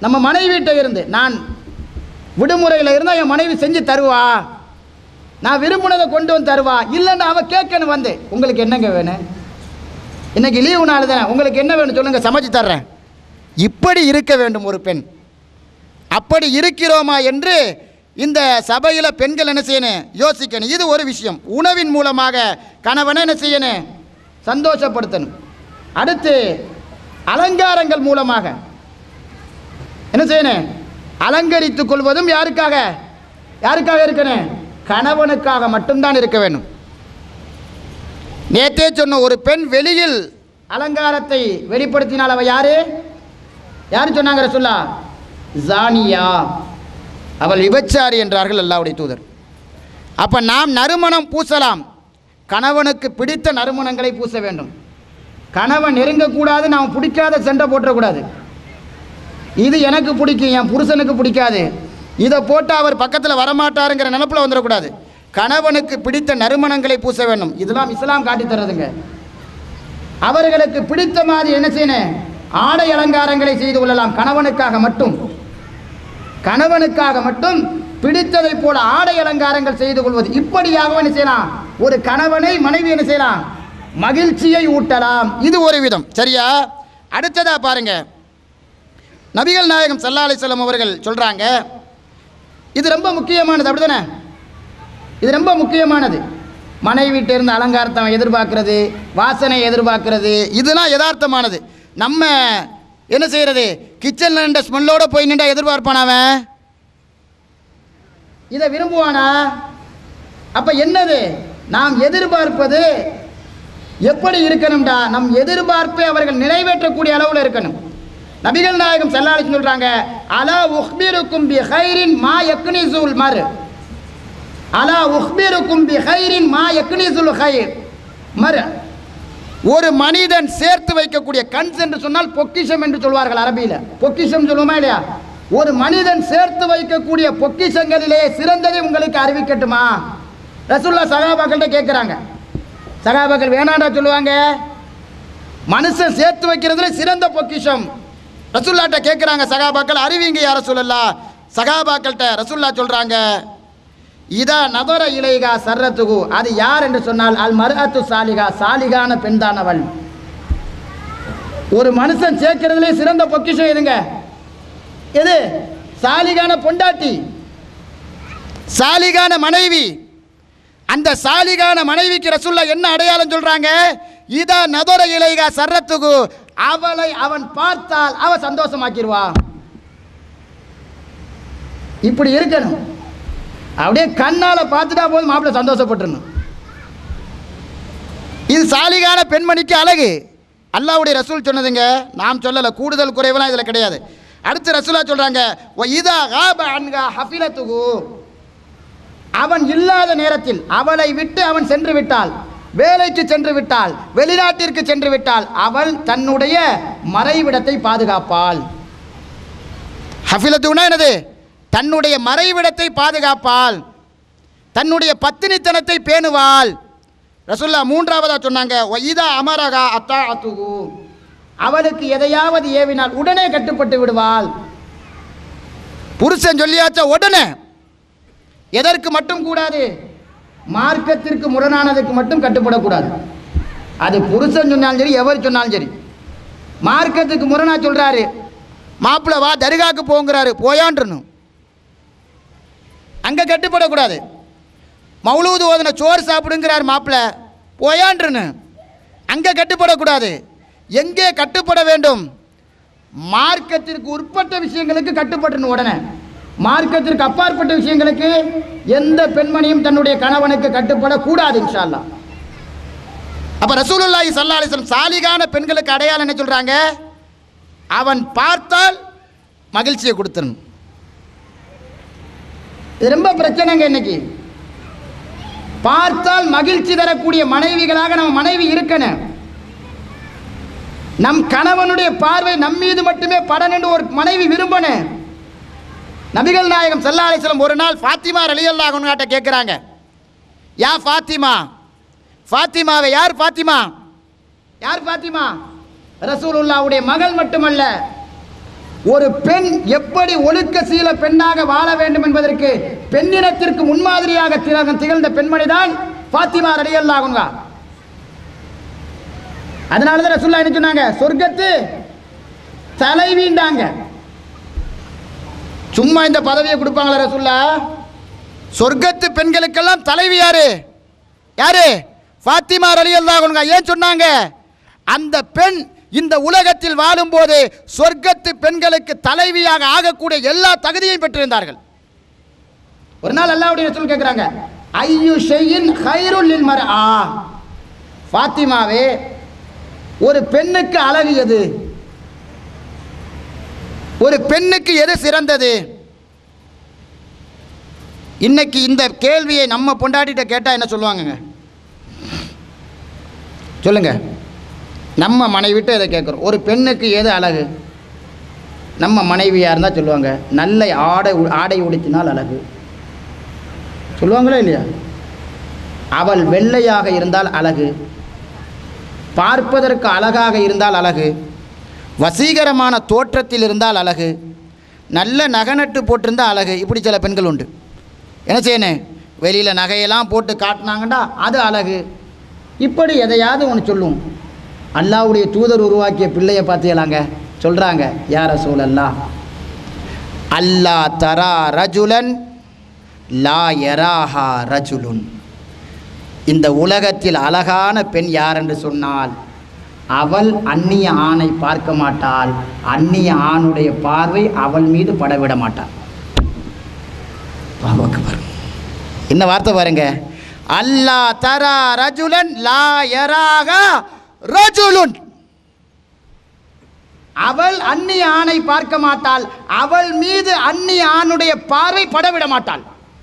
நம்ம மனைவிட்ட இருந்து, நான் விடுமுறையில் இருந்தால் என் மனைவி செஞ்சு தருவா, நான் விரும்பினதை கொண்டு வந்து தருவா, இல்லைன்னா அவள் கேட்கணும் வந்து, உங்களுக்கு என்னங்க வேணும், இன்றைக்கி லீவு நாள் தானே, உங்களுக்கு என்ன வேணும் சொல்லுங்கள், சமைச்சு தர்றேன். இப்படி இருக்க வேண்டும் ஒரு பெண். அப்படி இருக்கிறோமா என்று இந்த சபையில் பெண்கள் என்ன செய்யணும், யோசிக்கணும். இது ஒரு விஷயம். உணவின் மூலமாக கணவனை என்ன செய்யணும், சந்தோஷப்படுத்தணும். அடுத்து அலங்காரங்கள் மூலமாக என்ன செய்யணும், அலங்கரித்துக் கொள்வதும் யாருக்காக யாருக்காக இருக்கணும், கணவனுக்காக மட்டும்தான் இருக்க வேண்டும். நேற்றே சொன்ன ஒரு பெண் வெளியில் அலங்காரத்தை வெளிப்படுத்தினால் அவள் யாரு யாரு சொன்னாங்க ரசூலுல்லாஹ், ஜானியா, அவள் விபச்சாரி என்றார்கள் அல்லாஹ்வுடைய தூதர். அப்போ நாம் நறுமணம் பூசலாம், கணவனுக்கு பிடித்த நறுமணங்களை பூச வேண்டும். கணவன் நெருங்கக்கூடாது, நாம் பிடிக்காத சண்டை போட்டக்கூடாது. இது எனக்கு பிடிக்கும், என் புருஷனுக்கு பிடிக்காது, இதை போட்டால் அவர் பக்கத்தில் வரமாட்டாருங்கிற நினப்பில் வந்துடக்கூடாது. கணவனுக்கு பிடித்த நறுமணங்களை பூச வேண்டும். இதெல்லாம் இஸ்லாம் காட்டி தர்றதுங்க. அவர்களுக்கு பிடித்த மாதிரி என்ன செய்யணும், ஆடை அலங்காரங்களை செய்து கொள்ளலாம். கணவனுக்காக மட்டும் கணவனுக்காக மட்டும் பிடித்ததை போல ஆடை அலங்காரங்கள் செய்து கொள்வது. இப்படியாக என்ன செய்யலாம், ஒரு கணவனை மனைவி என்ன செய்யலாம், மகிழ்ச்சியை ஊட்டலாம். இது ஒரு விதம். சரியா? அடுத்ததா பாருங்க, நபிகள் நாயகம் ஸல்லல்லாஹு அலைஹி வஸல்லம் அவர்கள் சொல்றாங்க, இது ரொம்ப முக்கியமானது. அப்படிதானே? இது ரொம்ப முக்கியமானது. மனைவிட்ட இருந்து அலங்காரத்தை எதிர்பார்க்கிறது, வாசனை எதிர்பார்க்கிறது, இதெல்லாம் யதார்த்தமானது. நம்ம என்ன செய்யறது, கிச்சன்ல நின்ற ஸ்மெல்லோட போய் நின்றா எதிர்பார்ப்பான் அவன், இதை விரும்புவானா? அப்ப என்னது, நாம் எதிர்பார்ப்பது எப்படி இருக்கணும்டா, நம் எதிர்பார்ப்பை அவர்கள் நிறைவேற்றக்கூடிய அளவில் இருக்கணும். நபிகள் நாயகம் ஸல்லல்லாஹு அலைஹி வஸல்லம் சொல்றாங்க, அலா உக்பிருக்கும் பி கைரின் மா யக்னிசுல் மர், அலா உக்பிருக்கும் பி கைரின் மா யக்னிசுல் கைர் மர். ஒரு மனிதன் சேர்த்து வைக்கக்கூடிய, கன்ஸ் என்று சொன்னால் பொக்கிஷம் என்று சொல்வார்கள் அரபியில், பொக்கிஷம் சொல்லுமா இல்லையா? ஒரு மனிதன் சேர்த்து வைக்கக்கூடிய பொக்கிஷங்களிலே சிறந்ததை உங்களுக்கு அறிவிக்கட்டுமா? ரசூலுல்லாஹ் சஹாபாக்கள்கிட்ட கேட்குறாங்க. சஹாபாக்கள் வேணாண்டா சொல்லுவாங்க, மனுஷன் சேர்த்து வைக்கிறதுல சிறந்த பொக்கிஷம். ரசூலுல்லாஹ்ட்ட கேட்குறாங்க சஹாபாக்கள், அறிவிங்க யா ரசூலல்லாஹ். சஹாபாக்கள்கிட்ட ரசூலுல்லாஹ் சொல்கிறாங்க, இதா நதர இலைகா சர்ரத்துகு, அது யார் என்று சொன்னால் அல் மர்அத்து சாலிகா, சாலிகான பெண்தானவள். ஒரு மனுஷன் சேர்க்கிறதுலே சிறந்த பொக்கிஷம் எதுங்க, எது? சாலிகான பொண்டாட்டி, சாலிகான மனைவி. அந்த சாலிகான மனைவிக்கு ரசூலுல்லாஹ் என்ன அடையாளம் சொல்றாங்க, இதா நதர இலைகா சர்ரத்துகு, அவளை அவன் பார்த்தால் அவ சந்தோஷமாக்கிடுவா. இப்படி இருக்கணும். அப்படியே கண்ணால பார்த்துட்டா போதும், மாப்பிள்ளை சந்தோஷப்பட்டுருணும். இது சாலிகான பெண்மணிக்கு அழகு. அல்லாஹ்வுடைய ரசூல் சொன்னதுங்க, நாம் சொல்லலை. கூடுதல் குறைவெல்லாம் இதில் கிடையாது. அடுத்து ரசூலுல்லாஹ் சொல்றாங்க, இதா காப அன்ஹா ஹஃபிலத்துஹு, அவன் இல்லாத நேரத்தில் அவளை விட்டு அவன் சென்று விட்டால், வேலைக்கு சென்று விட்டால், வெளிநாட்டிற்கு சென்று விட்டால், அவள் தன்னுடைய மறைவிடத்தை பாதுகாப்பாள். ஹஃபிலத்துனா என்னது? தன்னுடைய மறைவிடத்தை பாதுகாப்பாள், தன்னுடைய பத்தினித்தனத்தை பேணுவாள். ரசூலுல்லாஹ் மூன்றாவதா சொன்னாங்க, இதா அமரகா அத்தாஅத்துஹு, அவளுக்கு எதையாவது ஏவினால் உடனே கட்டுப்பட்டு விடுவாள். புருஷன் சொல்லியாச்சா உடனே. எதற்கு மட்டும் கூடாது? மார்க்கத்திற்கு முரணானதுக்கு மட்டும் கட்டுப்படக்கூடாது. அது புருஷன் சொன்னாலும் சரி, எவர் சொன்னாலும் சரி. மார்க்கத்துக்கு முரணா சொல்றாரு, மாப்பிள்ளை வா தர்காக்கு போங்கிறாரு, போயான்றணும், அங்கே கட்டுப்படக்கூடாது. மௌலூது ஓதுன சோறு சாப்பிடுங்கிறார் மாப்பிள்ளை, போயான்றணும், அங்கே கட்டுப்படக்கூடாது. எங்கே கட்டுப்பட வேண்டும்? மார்க்கத்திற்கு உட்பட்ட விஷயங்களுக்கு கட்டுப்படணும் உடனே. மார்க்கத்திற்கு அப்பாற்பட்ட விஷயங்களுக்கு எந்த பெண்மணியும் தன்னுடைய கணவனுக்கு கட்டுப்படக்கூடாது இன்ஷா அல்லாஹ். அப்போ ரசூலுல்லாஹி ஸல்லல்லாஹு அலைஹி வஸல்லம் சாலிகான பெண்களுக்கு அடையாளம் என்ன சொல்கிறாங்க? அவன் பார்த்தால் மகிழ்ச்சியை கொடுத்துடணும். இது ரொம்ப பிரச்சனைங்க இன்னைக்கு. பார்த்தால் மகிழ்ச்சி தரக்கூடிய மனைவிகளாக நம்ம மனைவி இருக்கணும். நம் கணவனுடைய பார்வை நம் மீது மட்டுமே படணும் ஒரு மனைவி விரும்பணும். நபிகள் நாயகம் ஸல்லல்லாஹு அலைஹி வஸல்லம் ஒரு நாள் ஃபாத்திமா ரலியல்லாஹு அன்ஹா கேட்குறாங்க, யா ஃபாத்திமா, ஃபாத்திமாவை யார்? ஃபாத்திமா யார்? ஃபாத்திமா ரசூலுல்லாஹ்வுடைய மகள் மட்டுமல்ல, ஒரு பெண் எப்படி ஒழுக்க சீல பெண்ணாக வாழ வேண்டும் என்பதற்கு பெண்ணினத்திற்கு முன்மாதிரியாக திகழ்ந்த பெண்மணி தான் ஃபாத்திமா ரலியல்லாஹு அன்ஹா. அதனால தான் ரசூலுல்லாஹ் என்ன சொன்னாங்க, சொர்க்கத்து தலைவிண்டாங்க. சும்மா இந்த பதவியை கொடுப்பாங்களா ரசூலுல்லாஹ்? சொர்க்கத்து பெண்களுக்கெல்லாம் தலைவி யாரு? யாரு? ஃபாத்திமா ரலியல்லாஹு அன்ஹா. ஏன் சொன்னாங்க? அந்த பெண் இந்த உலகத்தில் வாழும்போது சொர்க்கத்து பெண்களுக்கு தலைவியாக ஆகக்கூடிய எல்லா தகுதியையும் பெற்றிருந்தார்கள். ஒரு நாள் அல்லாஹ்வுடைய ரசூல் கேட்குறாங்க, ஐயு ஷைஇன் கைருல் லில் மர்ஆ, ஃபாத்திமாவே ஒரு பெண்ணுக்கு அழகு எது? ஒரு பெண்ணுக்கு எது சிறந்தது? இன்னைக்கு இந்த கேள்வியை நம்ம பொண்டாட்டிட்ட கேட்டால் என்ன சொல்லுவாங்கங்க? சொல்லுங்க. நம்ம மனைவிட்ட இதை கேட்குறோம், ஒரு பெண்ணுக்கு எது அழகு? நம்ம மனைவியாக இருந்தால் சொல்லுவாங்க, நல்ல ஆடை ஆடை உடுத்தினால் அழகு சொல்லுவாங்களா இல்லையா? அவள் வெள்ளையாக இருந்தால் அழகு, பார்ப்பதற்கு அழகாக இருந்தால் அழகு, வசீகரமான தோற்றத்தில் இருந்தால் அழகு, நல்ல நகநட்டு போட்டிருந்தால் அழகு. இப்படி சில பெண்கள் உண்டு. என்ன செய்யணும்? வெளியில் நகையெல்லாம் போட்டு காட்டினாங்கண்டா அது அழகு. இப்படி எதையாவது ஒன்று சொல்லும். அல்லாஹ்வுடைய தூதர் உருவாக்கிய பிள்ளையை பார்த்தீங்களாங்க, சொல்கிறாங்க, யா ரசூலல்லாஹ் அல்லா தரா ரஜுலன் லா யராஹா ரஜுலுன். இந்த உலகத்தில் அழகான பெண் யார் என்று சொன்னால் அவள் அந்நிய ஆணை பார்க்க மாட்டாள், அந்நிய ஆணுடைய பார்வை அவள் மீது படவிட மாட்டாள். என்ன வார்த்தை பாருங்க, அல்லா தரா ரஜுலன் லா யராஹா ரஜுலுன். அவள் அந்நிய ஆணை பார்க்க மாட்டாள், அவள் மீது அந்நிய ஆணுடைய பார்வை படவிட மாட்டாள்.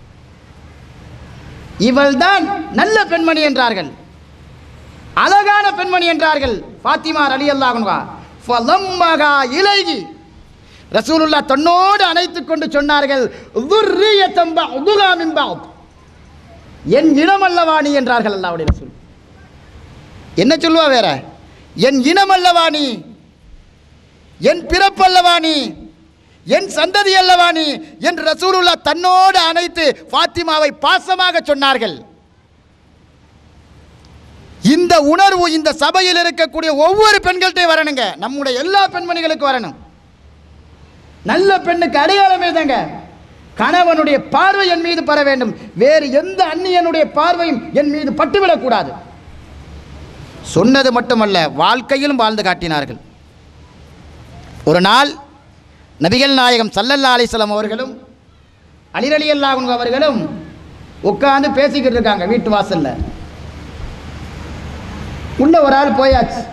இவள்தான் நல்ல பெண்மணி என்றார்கள், அழகான பெண்மணி என்றார்கள் ஃபாத்திமா ரலியல்லாஹு அன்ஹா. ஃபலம்மகா இலைஹி, ரசூலுல்லாஹ் தன்னோடு அணைத்துக் கொண்டு சொன்னார்கள், ذُرِّيَّةً بَعْضُهَا مِنْ بَعْضٍ, என் இனமல்லவாணி என்றார்கள் அல்லாஹ்வுடைய ரசூல். என்ன சொல்லுவா வேற? என் இனமல்லவாணி, என் பிறப்பல்லவாணி, என் சந்ததி அல்லவாணி என்று ரசூலுல்லாஹ் தன்னோடு அணைத்து ஃபாத்திமாவை பாசமாக சொன்னார்கள். இந்த உணர்வு இந்த சபையில் இருக்கக்கூடிய ஒவ்வொரு பெண்கள்கிட்டையும் வரணுங்க. நம்முடைய எல்லா பெண்மணிகளுக்கு வரணும். நல்ல பெண்ணுக்கு அடையாளமே தாங்க கணவனுடைய பார்வை என் மீது பெற வேண்டும், வேறு எந்த அந்நியனுடைய பார்வையும் என் மீது பட்டுவிடக்கூடாது. சொன்னது மட்டுமல்ல, வாழ்க்கையிலும் வாழ்ந்து காட்டினார்கள். ஒரு நாள் நபிகள் நாயகம் ஸல்லல்லாஹு அலைஹி வஸல்லம் அவர்களும் அலி ரலியல்லாஹு அன்ஹு அவர்களும் உட்கார்ந்து பேசிக்கிட்டு இருக்காங்க வீட்டு வாசல்ல. உள்ள ஒரு ஆள் போயாச்சு,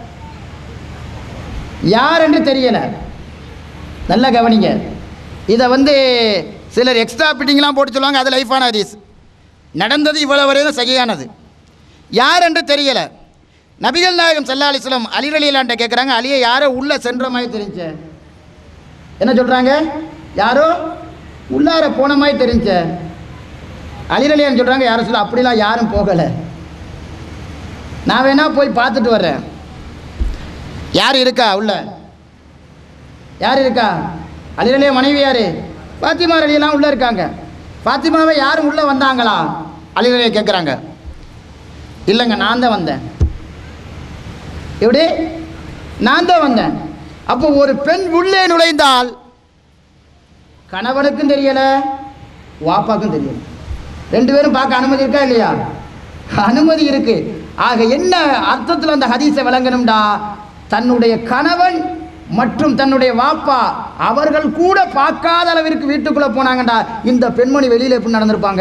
யார் என்று தெரியல. நல்லா கவனிங்க, இதை வந்து சிலர் எக்ஸ்ட்ரா பிட்டிங்லாம் போட்டு சொல்லுவாங்க, அது லைஃபான ஹதீஸ். நடந்தது இவ்வளவு வரையும் சகியானது. யார் என்று தெரியல. நபிகள் நாயகம் ஸல்லல்லாஹு அலைஹி வஸல்லம் அலி ரலியல்லாஹு அன்ஹு கேட்குறாங்க, அலியை யாரோ உள்ள சென்ற மாதிரி தெரிஞ்ச. என்ன சொல்கிறாங்க? யாரோ உள்ளார போன மாதிரி தெரிஞ்ச. அலி ரலியல்லாஹு சொல்கிறாங்க, யாரும் சொல்ல அப்படிலாம் யாரும் போகலை, நான் வேணா போய் பார்த்துட்டு வர்றேன். யார் இருக்கா உள்ள? யார் இருக்கா? அலி ரலியல்லாஹு மனைவி யார்? ஃபாத்திமா ரலியல்லாஹு உள்ளே இருக்காங்க. ஃபாத்திமாவை யாரும் உள்ளே வந்தாங்களா? அலி ரலியல்லாஹு கேட்குறாங்க. இல்லைங்க, நான் தான் வந்தேன். எப்படி? நான் தான் வந்தேன். அப்போ ஒரு பெண் உள்ளே நுழைந்தால் கணவனுக்கும் தெரியல, வாப்பாக்கும் தெரியல, ரெண்டு பேரும் பார்க்க அனுமதி இருக்கா இல்லையா? அனுமதி இருக்கு. ஆக என்ன அர்த்தத்தில் அந்த ஹதீஸை விளங்கணும்டா, தன்னுடைய கணவன் மற்றும் தன்னுடைய வாப்பா அவர்கள் கூட பார்க்காத அளவிற்கு வீட்டுக்குள்ளே போனாங்கடா, இந்த பெண்மணி வெளியில் எப்படி நடந்திருப்பாங்க?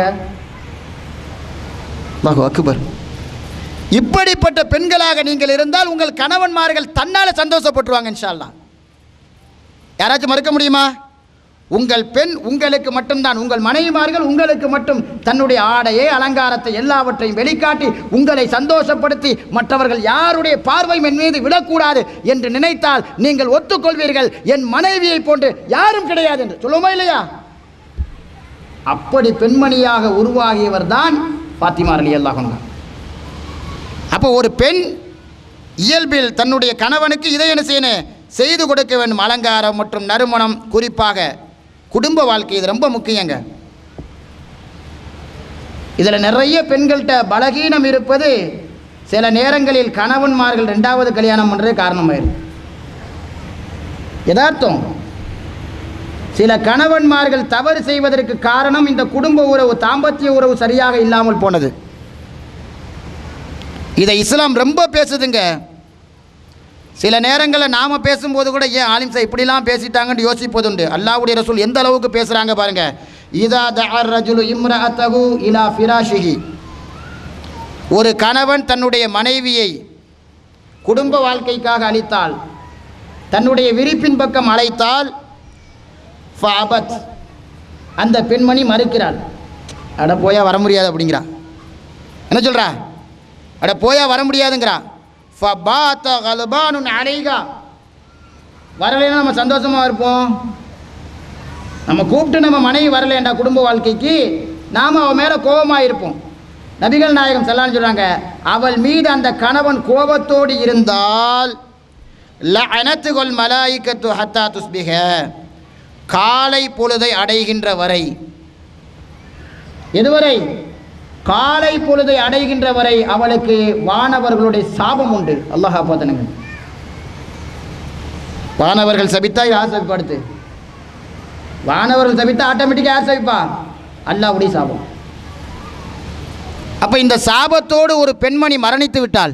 அல்லாஹு அக்பர். இப்படிப்பட்ட பெண்களாக நீங்கள் இருந்தால் உங்கள் கணவன்மார்கள் தன்னால் சந்தோஷப்பட்டுருவாங்க இன்ஷா அல்லாஹ். யாராச்சும் மறுக்க முடியுமா? உங்கள் பெண் உங்களுக்கு மட்டும்தான், உங்கள் மனைவிமார்கள் உங்களுக்கு மட்டும் தன்னுடைய ஆடையை அலங்காரத்தை எல்லாவற்றையும் வெளிக்காட்டி உங்களை சந்தோஷப்படுத்தி மற்றவர்கள் யாருடைய பார்வையும் என் மீது விடக்கூடாது என்று நினைத்தால் நீங்கள் ஒத்துக்கொள்வீர்கள், என் மனைவியை போன்று யாரும் கிடையாது என்று சொல்லுமா இல்லையா? அப்படி பெண்மணியாக உருவாகியவர் தான் ஃபாத்திமா ரலியல்லாஹு அன்ஹா. அப்போ ஒரு பெண் இயல்பில் தன்னுடைய கணவனுக்கு இதை என்ன செய்யணும்? செய்து கொடுக்க வேண்டும். அலங்காரம் மற்றும் நறுமணம், குறிப்பாக குடும்ப வாழ்க்கை இது ரொம்ப முக்கியங்க. இதில் நிறைய பெண்கள்கிட்ட பலகீனம் இருப்பது சில நேரங்களில் கணவன்மார்கள் ரெண்டாவது கல்யாணம் பண்ணுறது காரணமாயிருக்கு. யதார்த்தம், சில கணவன்மார்கள் தவறு செய்வதற்கு காரணம் இந்த குடும்ப உறவு, தாம்பத்திய உறவு சரியாக இல்லாமல் போனது. இதை இஸ்லாம் ரொம்ப பேசுதுங்க. சில நேரங்களில் நாம் பேசும்போது கூட ஏன் ஆலிம்சா இப்படிலாம் பேசிட்டாங்கன்னு யோசிப்பதுண்டு. அல்லாஹ்வுடைய ரசூல் எந்த அளவுக்கு பேசுகிறாங்க பாருங்கள். இதா தஅர் ரஜுலு இம்ரஅத்தஹு இலா ஃபிராஷிஹி, ஒரு கணவன் தன்னுடைய மனைவியை குடும்ப வாழ்க்கைக்காக அழைத்தால், தன்னுடைய விரிப்பின் பக்கம் அழைத்தால், ஃபஅபத், அந்த பெண்மணி மறுக்கிறாள். அட போயா வர முடியாது அப்படிங்கிறா. என்ன சொல்கிறா? அட போயா வர முடியாதுங்கிறா. ஃபபாத கல்பானுன் அலைஹா, வரலைன்னா நம்ம சந்தோஷமாக இருப்போம். நம்ம கூப்பிட்டு நம்ம மனைவி வரலேண்டா குடும்ப வாழ்க்கைக்கு, நாம் அவன் மேலே கோபமாக இருப்போம். நபிகள் நாயகம் ஸல்லல்லாஹு அலைஹி சொல்கிறாங்க, அவள் மீது அந்த கணவன் கோபத்தோடு இருந்தால் லஅனத்துல் மலாயிகத்து ஹத்தா துஸ்பிஹ, காலை பொழுதை அடைகின்ற வரை. எதுவரை? காலை பொழுதை அடைகின்ற வரை அவளுக்கு வானவர்களுடைய சாபம் உண்டு. அல்லாஹ் காப்பாத்தனுங்க. வானவர்கள் சபித்தா யார் சபிப்படுத்து? வானவர்கள் சபித்தா ஆட்டோமேட்டிக்காக யார் சபிப்பா? அல்லாஹ்வுடைய சாபம். அப்போ இந்த சாபத்தோடு ஒரு பெண்மணி மரணித்து விட்டால்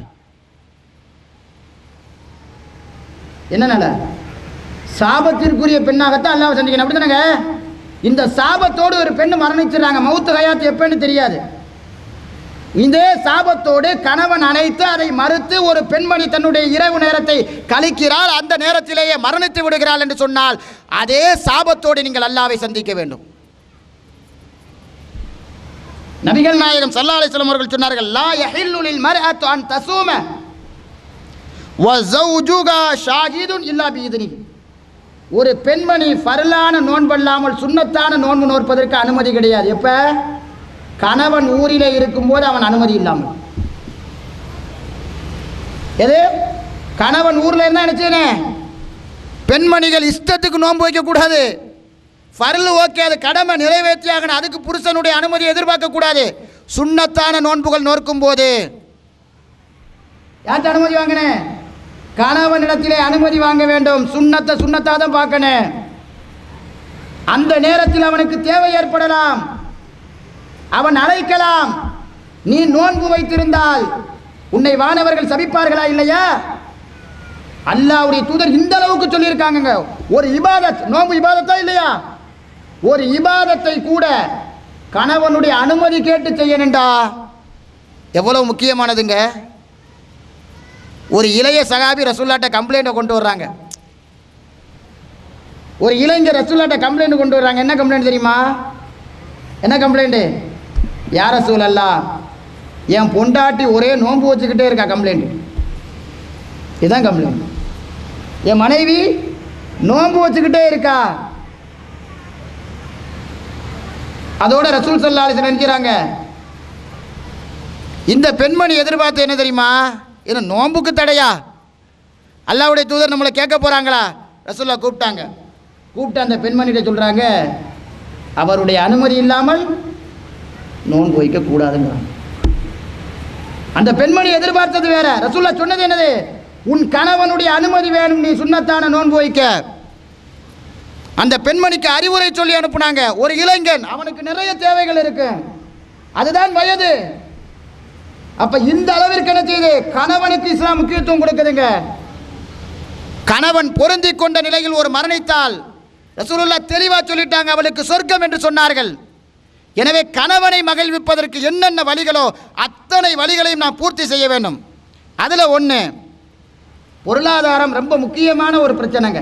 என்ன நிலை? சாபத்திற்குரிய பெண்ணாகத்தான் அல்லாஹ் சந்திக்கணும், அப்படி தானேங்க? இந்த சாபத்தோடு ஒரு பெண்ணு மரணிச்சிடறாங்க. மவுத்து ஹயாத் எப்பன்னு தெரியாது. இந்த சாபத்தோடு கணவன் அணைத்து அதை மறுத்து ஒரு பெண்மணி தன்னுடைய இரவு நேரத்தை கழிக்கிறாள், அந்த நேரத்திலேயே மரணித்து விடுகிறாள் என்று சொன்னால் அதே சாபத்தோடு நீங்கள் அல்லாஹ்வை சந்திக்க வேண்டும். நபிகள் நாயகம் ஸல்லல்லாஹு அலைஹி வஸல்லம் அவர்கள் சொன்னார்கள், லா யஹில்லு லில் மர்அத்து அன் தஸூம வ ஸௌஜுகா ஷாஹிதுன் இல்லா பிஇذனிஹி, ஒரு பெண்மணி ஃபர்லான நோன்பல்லாமல் சுன்னத்தான நோன்பு நோற்பதற்கு அனுமதி கிடையாது. எப்ப? கணவன் ஊரிலே இருக்கும்போது அவன் அனுமதி இல்லாமல். எது? கணவன் ஊரில் இருந்தால் நினைச்சேனே, பெண்மணிகள் இஷ்டத்துக்கு நோன்பு வைக்கக்கூடாது. ஃபர்லு ஓகே, அது கடமை நிறைவேற்றியாகணும், அதுக்கு புருஷனுடைய அனுமதி எதிர்பார்க்கக்கூடாது. சுன்னத்தான நோன்புகள் நோக்கும் போது யார்கிட்ட அனுமதி வாங்கினேன்? கணவனிடத்திலே அனுமதி வாங்க வேண்டும். சுன்னத்தை சுன்னத்தாக தான் பார்க்கணும். அந்த நேரத்தில் அவனுக்கு தேவை ஏற்படலாம், அவன் அழைக்கலாம். நீ நோன்பு வைத்திருந்தால் உன்னை வானவர்கள் சபிப்பார்களா இல்லையா? அல்லாஹ்வுடைய தூதர் இந்த அளவுக்கு சொல்லியிருக்காங்க. ஒரு இபாதத், நோன்பு இபாதத்தா இல்லையா? ஒரு இபாதத்தை கூட கணவனுடைய அனுமதி கேட்டு செய்யணுண்டா எவ்வளவு முக்கியமானதுங்க. ஒரு இளைய சகாபி ரசூலுல்லாஹ்ட்ட கம்ப்ளைண்ட்டை கொண்டு வர்றாங்க. ஒரு இளைஞர் ரசூலுல்லாஹ்ட்ட கம்ப்ளைண்ட் கொண்டு வர்றாங்க. என்ன கம்ப்ளைண்ட் தெரியுமா? என்ன கம்ப்ளைண்ட்டு? யா ரசூலல்லாஹ், என் பொண்டாட்டி ஒரே நோன்பு வச்சுக்கிட்டே இருக்கா. கம்ப்ளைண்ட் இதுதான் கம்ப்ளைண்ட். என் மனைவி நோன்பு வச்சுக்கிட்டே இருக்கா. அதோட ரசூல் ஸல்லல்லாஹு அலைஹி வஸல்லம் நினைக்கிறாங்க, இந்த பெண்மணி எதிர்பார்த்து என்ன தெரியுமா? என்ன நோன்புக்கு தடையா? அல்லாஹ்வுடைய தூதர் நம்மளை கேட்க போகிறாங்களா? ரசூலுல்லாஹ் கூப்பிட்டாங்க. கூப்பிட்டு அந்த பெண்மணிகிட்ட சொல்கிறாங்க, அவருடைய அனுமதி இல்லாமல் நோன்பு வைக்கக்கூடாதுங்கிறாங்க. அந்த பெண்மணி எதிர்பார்த்தது வேற. ரசூலுல்லாஹ் சொன்னது என்னது? உன் கணவனுடைய அனுமதி வேணும், நீ சுன்னத்தான நோன்பு வைக்க. அந்த பெண்மணிக்கு அறிவுரை சொல்லி அனுப்புனாங்க. ஒரு இளைஞன், அவனுக்கு நிறைய தேவைகள் இருக்கு, அதுதான் வயது. அப்ப இந்த அளவிற்கு என்ன செய்யுது? கணவனுக்கு இஸ்லாம் முக்கியத்துவம் கொடுக்குதுங்க. கணவன் பொருந்தி கொண்ட நிலையில் ஒரு மரணித்தால் ரசூலுல்லாஹ் தெளிவா சொல்லிட்டாங்க, அவளுக்கு சொர்க்கம் என்று சொன்னார்கள். எனவே கணவனை மகிழ்விப்பதற்கு என்னென்ன வழிகளோ அத்தனை வழிகளையும் நாம் பூர்த்தி செய்ய வேண்டும். அதில் ஒன்று பொருளாதாரம் ரொம்ப முக்கியமான ஒரு பிரச்சனைங்க.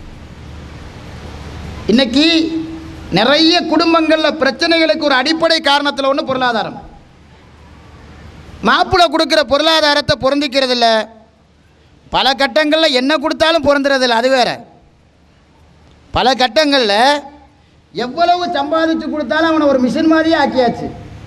இன்னைக்கு நிறைய குடும்பங்களில் பிரச்சனைகளுக்கு ஒரு அடிப்படை காரணத்தில் ஒன்று பொருளாதாரம். மாப்பிள்ளை கொடுக்குற பொருளாதாரத்தை பொருந்திக்கிறது இல்லை, பல கட்டங்களில் என்ன கொடுத்தாலும் பொருந்துறது இல்லை, அது வேற. பல கட்டங்களில் எவ்வளவு சம்பாதிச்சு கொடுத்தாலும் அவனை ஒரு மிஷின் மாதிரியே ஆக்கியாச்சு.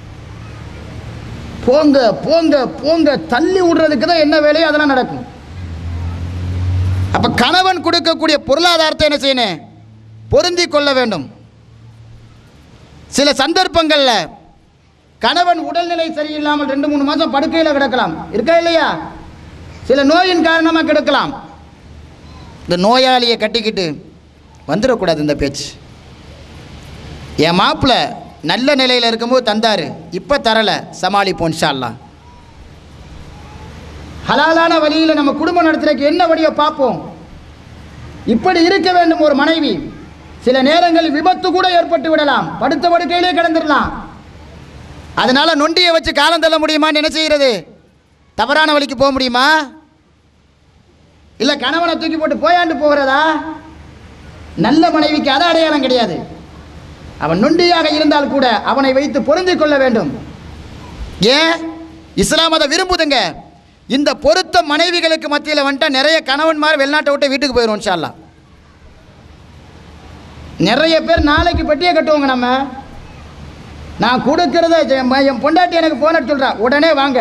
போங்க போங்க போங்க தள்ளி விடுறதுக்கு தான் என்ன வேலையோ அதெல்லாம் நடக்கும். அப்போ கணவன் கொடுக்கக்கூடிய பொருளாதாரத்தை என்ன செய்யணும்? பொருந்தி கொள்ள வேண்டும். சில சந்தர்ப்பங்களில் கணவன் உடல்நிலை சரியில்லாமல் ரெண்டு மூணு மாதம் படுக்கையில் கிடக்கலாம், இருக்கா இல்லையா? சில நோயின் காரணமாக கிடக்கலாம். இந்த நோயாளியை கட்டிக்கிட்டு வந்துடக்கூடாது இந்த பேச்சு. என் மாப்பிள்ளை நல்ல நிலையில் இருக்கும்போது தந்தார், இப்போ தரலை, சமாளிப்போம் இன்ஷா அல்லாஹ். ஹலாலான வழியில் நம்ம குடும்பம் நடத்துறதுக்கு என்ன வழியை பார்ப்போம். இப்படி இருக்க வேண்டும் ஒரு மனைவி. சில நேரங்களில் விபத்து கூட ஏற்பட்டு விடலாம், படுத்த படுக்கையிலே கிடந்துடலாம். அதனால நொண்டியை வச்சு காலம் தள்ள முடியுமான்னு என்ன செய்கிறது? தவறான வழிக்கு போக முடியுமா? இல்லை கணவனை தூக்கி போட்டு போயாண்டு போகிறதா? நல்ல மனைவிக்கு அது அடையாளம் கிடையாது. அவன் நொண்டியாக இருந்தால் கூட அவனை வைத்து பொருந்திக் கொள்ள வேண்டும். ஏன் இஸ்லாம் அதை விரும்புதுங்க. இந்த பொருத்த மனைவிகளுக்கு மத்தியில் வந்துட்டா நிறைய கணவன்மார் வெளிநாட்டை விட்டு வீட்டுக்கு போயிடும் இன்ஷா அல்லாஹ். நிறைய பேர் நாளைக்கு பெட்டியை கட்டுவாங்க. நம்ம நான் கொடுக்கறத என் பொண்டாட்டி எனக்கு போன சொல்கிறா, உடனே வாங்க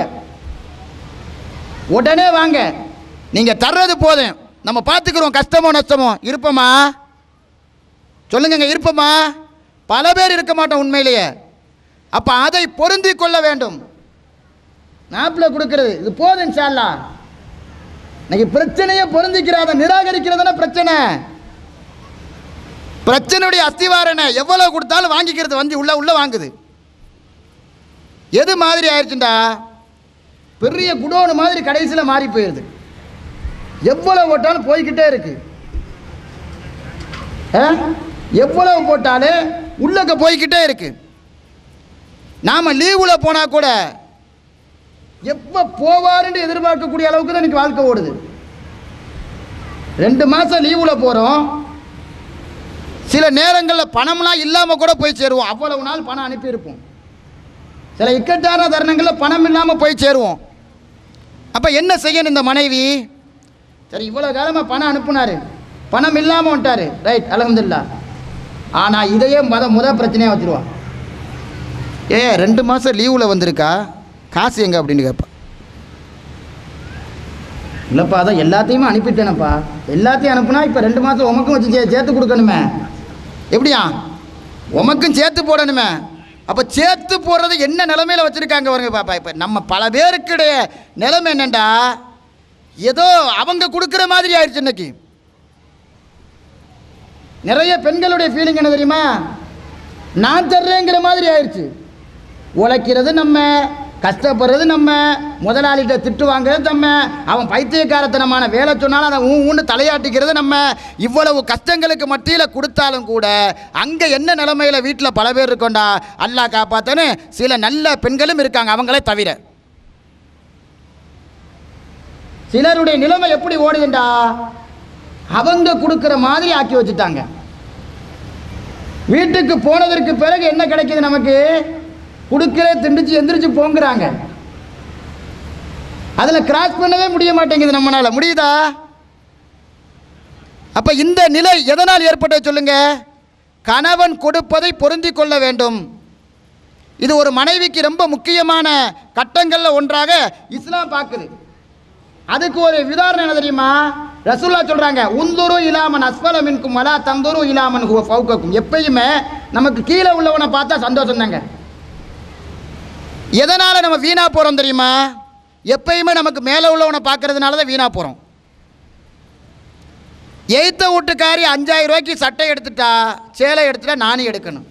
உடனே வாங்க, நீங்கள் தர்றது போதும், நம்ம பார்த்துக்கிறோம், கஷ்டமோ நஷ்டமோ. இருப்போமா? சொல்லுங்க, இருப்போமா? பல பேர் இருக்க மாட்டோம் உண்மையிலேயே. அப்போ அதை பொருந்தி கொள்ள வேண்டும். நாப்பில் கொடுக்கறது இது போதும் இன்ஷா அல்லாஹ். இன்னைக்கு பிரச்சனையை பொருந்திக்கிறாத நிராகரிக்கிறதுனா பிரச்சனை. பிரச்சனையுடைய அஸ்திவாரனை எவ்வளவு கொடுத்தாலும் வாங்கிக்கிறது வந்து உள்ள உள்ள வாங்குது. எது மாதிரி ஆயிடுச்சுண்டா, பெரிய குடோனு மாதிரி கடைசியில் மாறி போயிடுது. எவ்வளவு போட்டாலும் போய்கிட்டே இருக்கு. எவ்வளவு போட்டாலும் உள்ளக்க போய்கிட்டே இருக்கு. நாம லீவில் போனால் கூட எப்போ போவாருன்னு எதிர்பார்க்கக்கூடிய அளவுக்கு தான் இன்னைக்கு வாழ்க்கை ஓடுது. ரெண்டு மாதம் லீவில் போகிறோம், சில நேரங்களில் பணம்லாம் இல்லாமல் கூட போய் சேருவோம். அவ்வளவு நாள் பணம் அனுப்பியிருப்போம். சில இக்கட்டான தருணங்களில் பணம் இல்லாமல் போய் சேருவோம். அப்போ என்ன செய்யணும் இந்த மனைவி? சரி, இவ்வளோ காலமாக பணம் அனுப்புனார், பணம் இல்லாமல் வந்துட்டார், ரைட், அல்ஹம்துலில்லாஹ். ஆனால் இதையே மத முத பிரச்சனையாக வச்சுருவான். ஏ ரெண்டு மாதம் லீவில் வந்திருக்கா, காசு எங்கே அப்படின்னு கேட்பா. இல்லைப்பா, அதான் எல்லாத்தையுமே அனுப்பிட்டேனப்பா. எல்லாத்தையும் அனுப்புனா இப்போ ரெண்டு மாதம் உமக்கும் வச்சு சே சேர்த்து கொடுக்கணுமே. எப்படியா? உமக்கும் சேர்த்து போடணுமே. அப்போ சேர்த்து போடுறது என்ன நிலைமையில் வச்சுருக்காங்க பாருங்க பாப்பா. இப்போ நம்ம பல பேருக்குடைய நிலைமை என்னண்டா, ஏதோ அவங்க கொடுக்குற மாதிரி ஆயிடுச்சு. இன்னைக்கு நிறைய பெண்களுடைய ஃபீலிங் என்ன தெரியுமா? நான் தர்றேங்கிற மாதிரி ஆயிடுச்சு. உழைக்கிறது நம்ம, கஷ்டப்படுறது நம்ம, முதலாளிகிட்ட திட்டு வாங்குறது நம்ம, அவன் பைத்தியக்காரத்தனமான வேலை சொன்னாலும் அதை ஊ ஊன்னு தலையாட்டிக்கிறது நம்ம. இவ்வளவு கஷ்டங்களுக்கு மத்தியில் கொடுத்தாலும் கூட அங்கே என்ன நிலைமையில் வீட்டில் பல பேர் இருக்கோண்டா, அல்லாஹ் காப்பாத்தன்னு சில நல்ல பெண்களும் இருக்காங்க, அவங்களே தவிர. சிலருடைய நிலைமை எப்படி ஓடுதுண்டா, அவங்க கொடுக்குற மாதிரி ஆக்கி வச்சுட்டாங்க. வீட்டுக்கு போனதற்கு பிறகு என்ன கிடைக்குது நமக்கு? கொடுக்கிற திண்டிச்சு எந்திரிச்சு போங்கிறாங்க. அதில் கிராஸ் பண்ணவே முடிய மாட்டேங்குது நம்மளால. முடியுதா? அப்போ இந்த நிலை எதனால் ஏற்பட்ட சொல்லுங்க? கணவன் கொடுப்பதை பொருந்தி கொள்ள வேண்டும். இது ஒரு மனைவிக்கு ரொம்ப முக்கியமான கட்டங்களில் ஒன்றாக இஸ்லாம் பார்க்குது. அதுக்கு ஒரு உதாரணம் என்ன தெரியுமா? ரசூலுல்லாஹ் சொல்றாங்க, உந்துரு இலாமன் அஸ்ஃபல மின்கும் வலா தந்துரு இலாமன் ஹுவ ஃபௌகக்கும். எப்பயுமே நமக்கு கீழே உள்ளவனை பார்த்தா சந்தோஷம் தாங்க. எதனால் நம்ம வீணாக போகிறோம் தெரியுமா? எப்பயுமே நமக்கு மேலே உள்ளவனை பார்க்கறதுனால தான் வீணாக போகிறோம். எய்த்த வீட்டுக்காரி அஞ்சாயிரம் ரூபாய்க்கு சட்டை எடுத்துட்டா, சேலை எடுத்துட்டா நானும் எடுக்கணும்.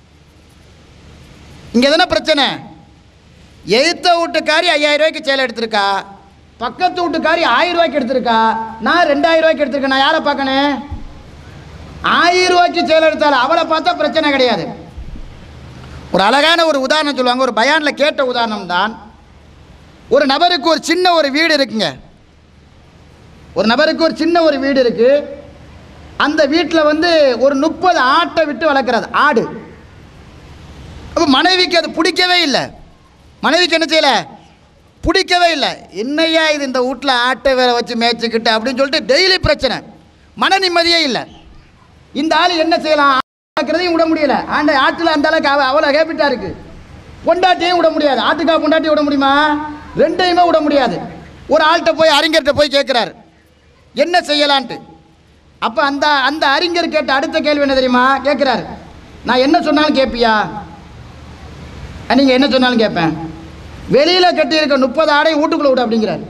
இங்கே எதனா பிரச்சனை? எய்த்த வீட்டுக்காரி ஐயாயிரம் ரூபாய்க்கு சேலை எடுத்திருக்கா, பக்கத்து வீட்டுக்காரி ஆயிரம் ரூபாய்க்கு எடுத்திருக்கா, நான் ரெண்டாயிரம் ரூபாய்க்கு எடுத்திருக்கேன். நான் யாரை பார்க்கணும்? ஆயிரம் ரூபாய்க்கு சேலை எடுத்தாலும் அவளை பார்த்தா பிரச்சனை கிடையாது. ஒரு அழகான ஒரு உதாரணம் சொல்லுவாங்க. ஒரு பயானில் கேட்ட உதாரணம் தான். ஒரு நபருக்கு ஒரு சின்ன ஒரு வீடு இருக்குங்க. ஒரு நபருக்கு ஒரு சின்ன ஒரு வீடு இருக்கு. அந்த வீட்டில் வந்து ஒரு முப்பது ஆட்டை விட்டு வளர்க்குறது ஆடு. அப்போ மனைவிக்கு அது பிடிக்கவே இல்லை. மனைவிக்கு என்ன செய்யலை? பிடிக்கவே இல்லை. என்னையா இது, இந்த வீட்டில் ஆட்டை வேற வச்சு மேய்ச்சிக்கிட்டு அப்படின்னு சொல்லிட்டு டெய்லி பிரச்சனை, மன நிம்மதியே இல்லை. இந்த ஆள் என்ன செய்யலாம்? ஆக்கிறதையும் விட முடியல. ஆண்ட ஆட்டில் அந்த அளவுக்கு அவ அவ்வளோ ஹேபிட்டா இருக்கு. பொண்டாட்டியும் விட முடியாது. ஆட்டுக்கா பொண்டாட்டி விட முடியுமா? ரெண்டையுமே விட முடியாது. ஒரு ஆள்கிட்ட போய் அறிஞர்கிட்ட போய் கேட்குறாரு, என்ன செய்யலான்ட்டு. அப்போ அந்த அந்த அறிஞர் கேட்ட அடுத்த கேள்வி என்ன தெரியுமா கேட்குறாரு, நான் என்ன சொன்னாலும் கேட்பியா? நீங்கள் என்ன சொன்னாலும் கேட்பேன். வெளியில் கட்டியிருக்க முப்பது ஆடை வீட்டுக்குள்ள விடு அப்படிங்கிறார்.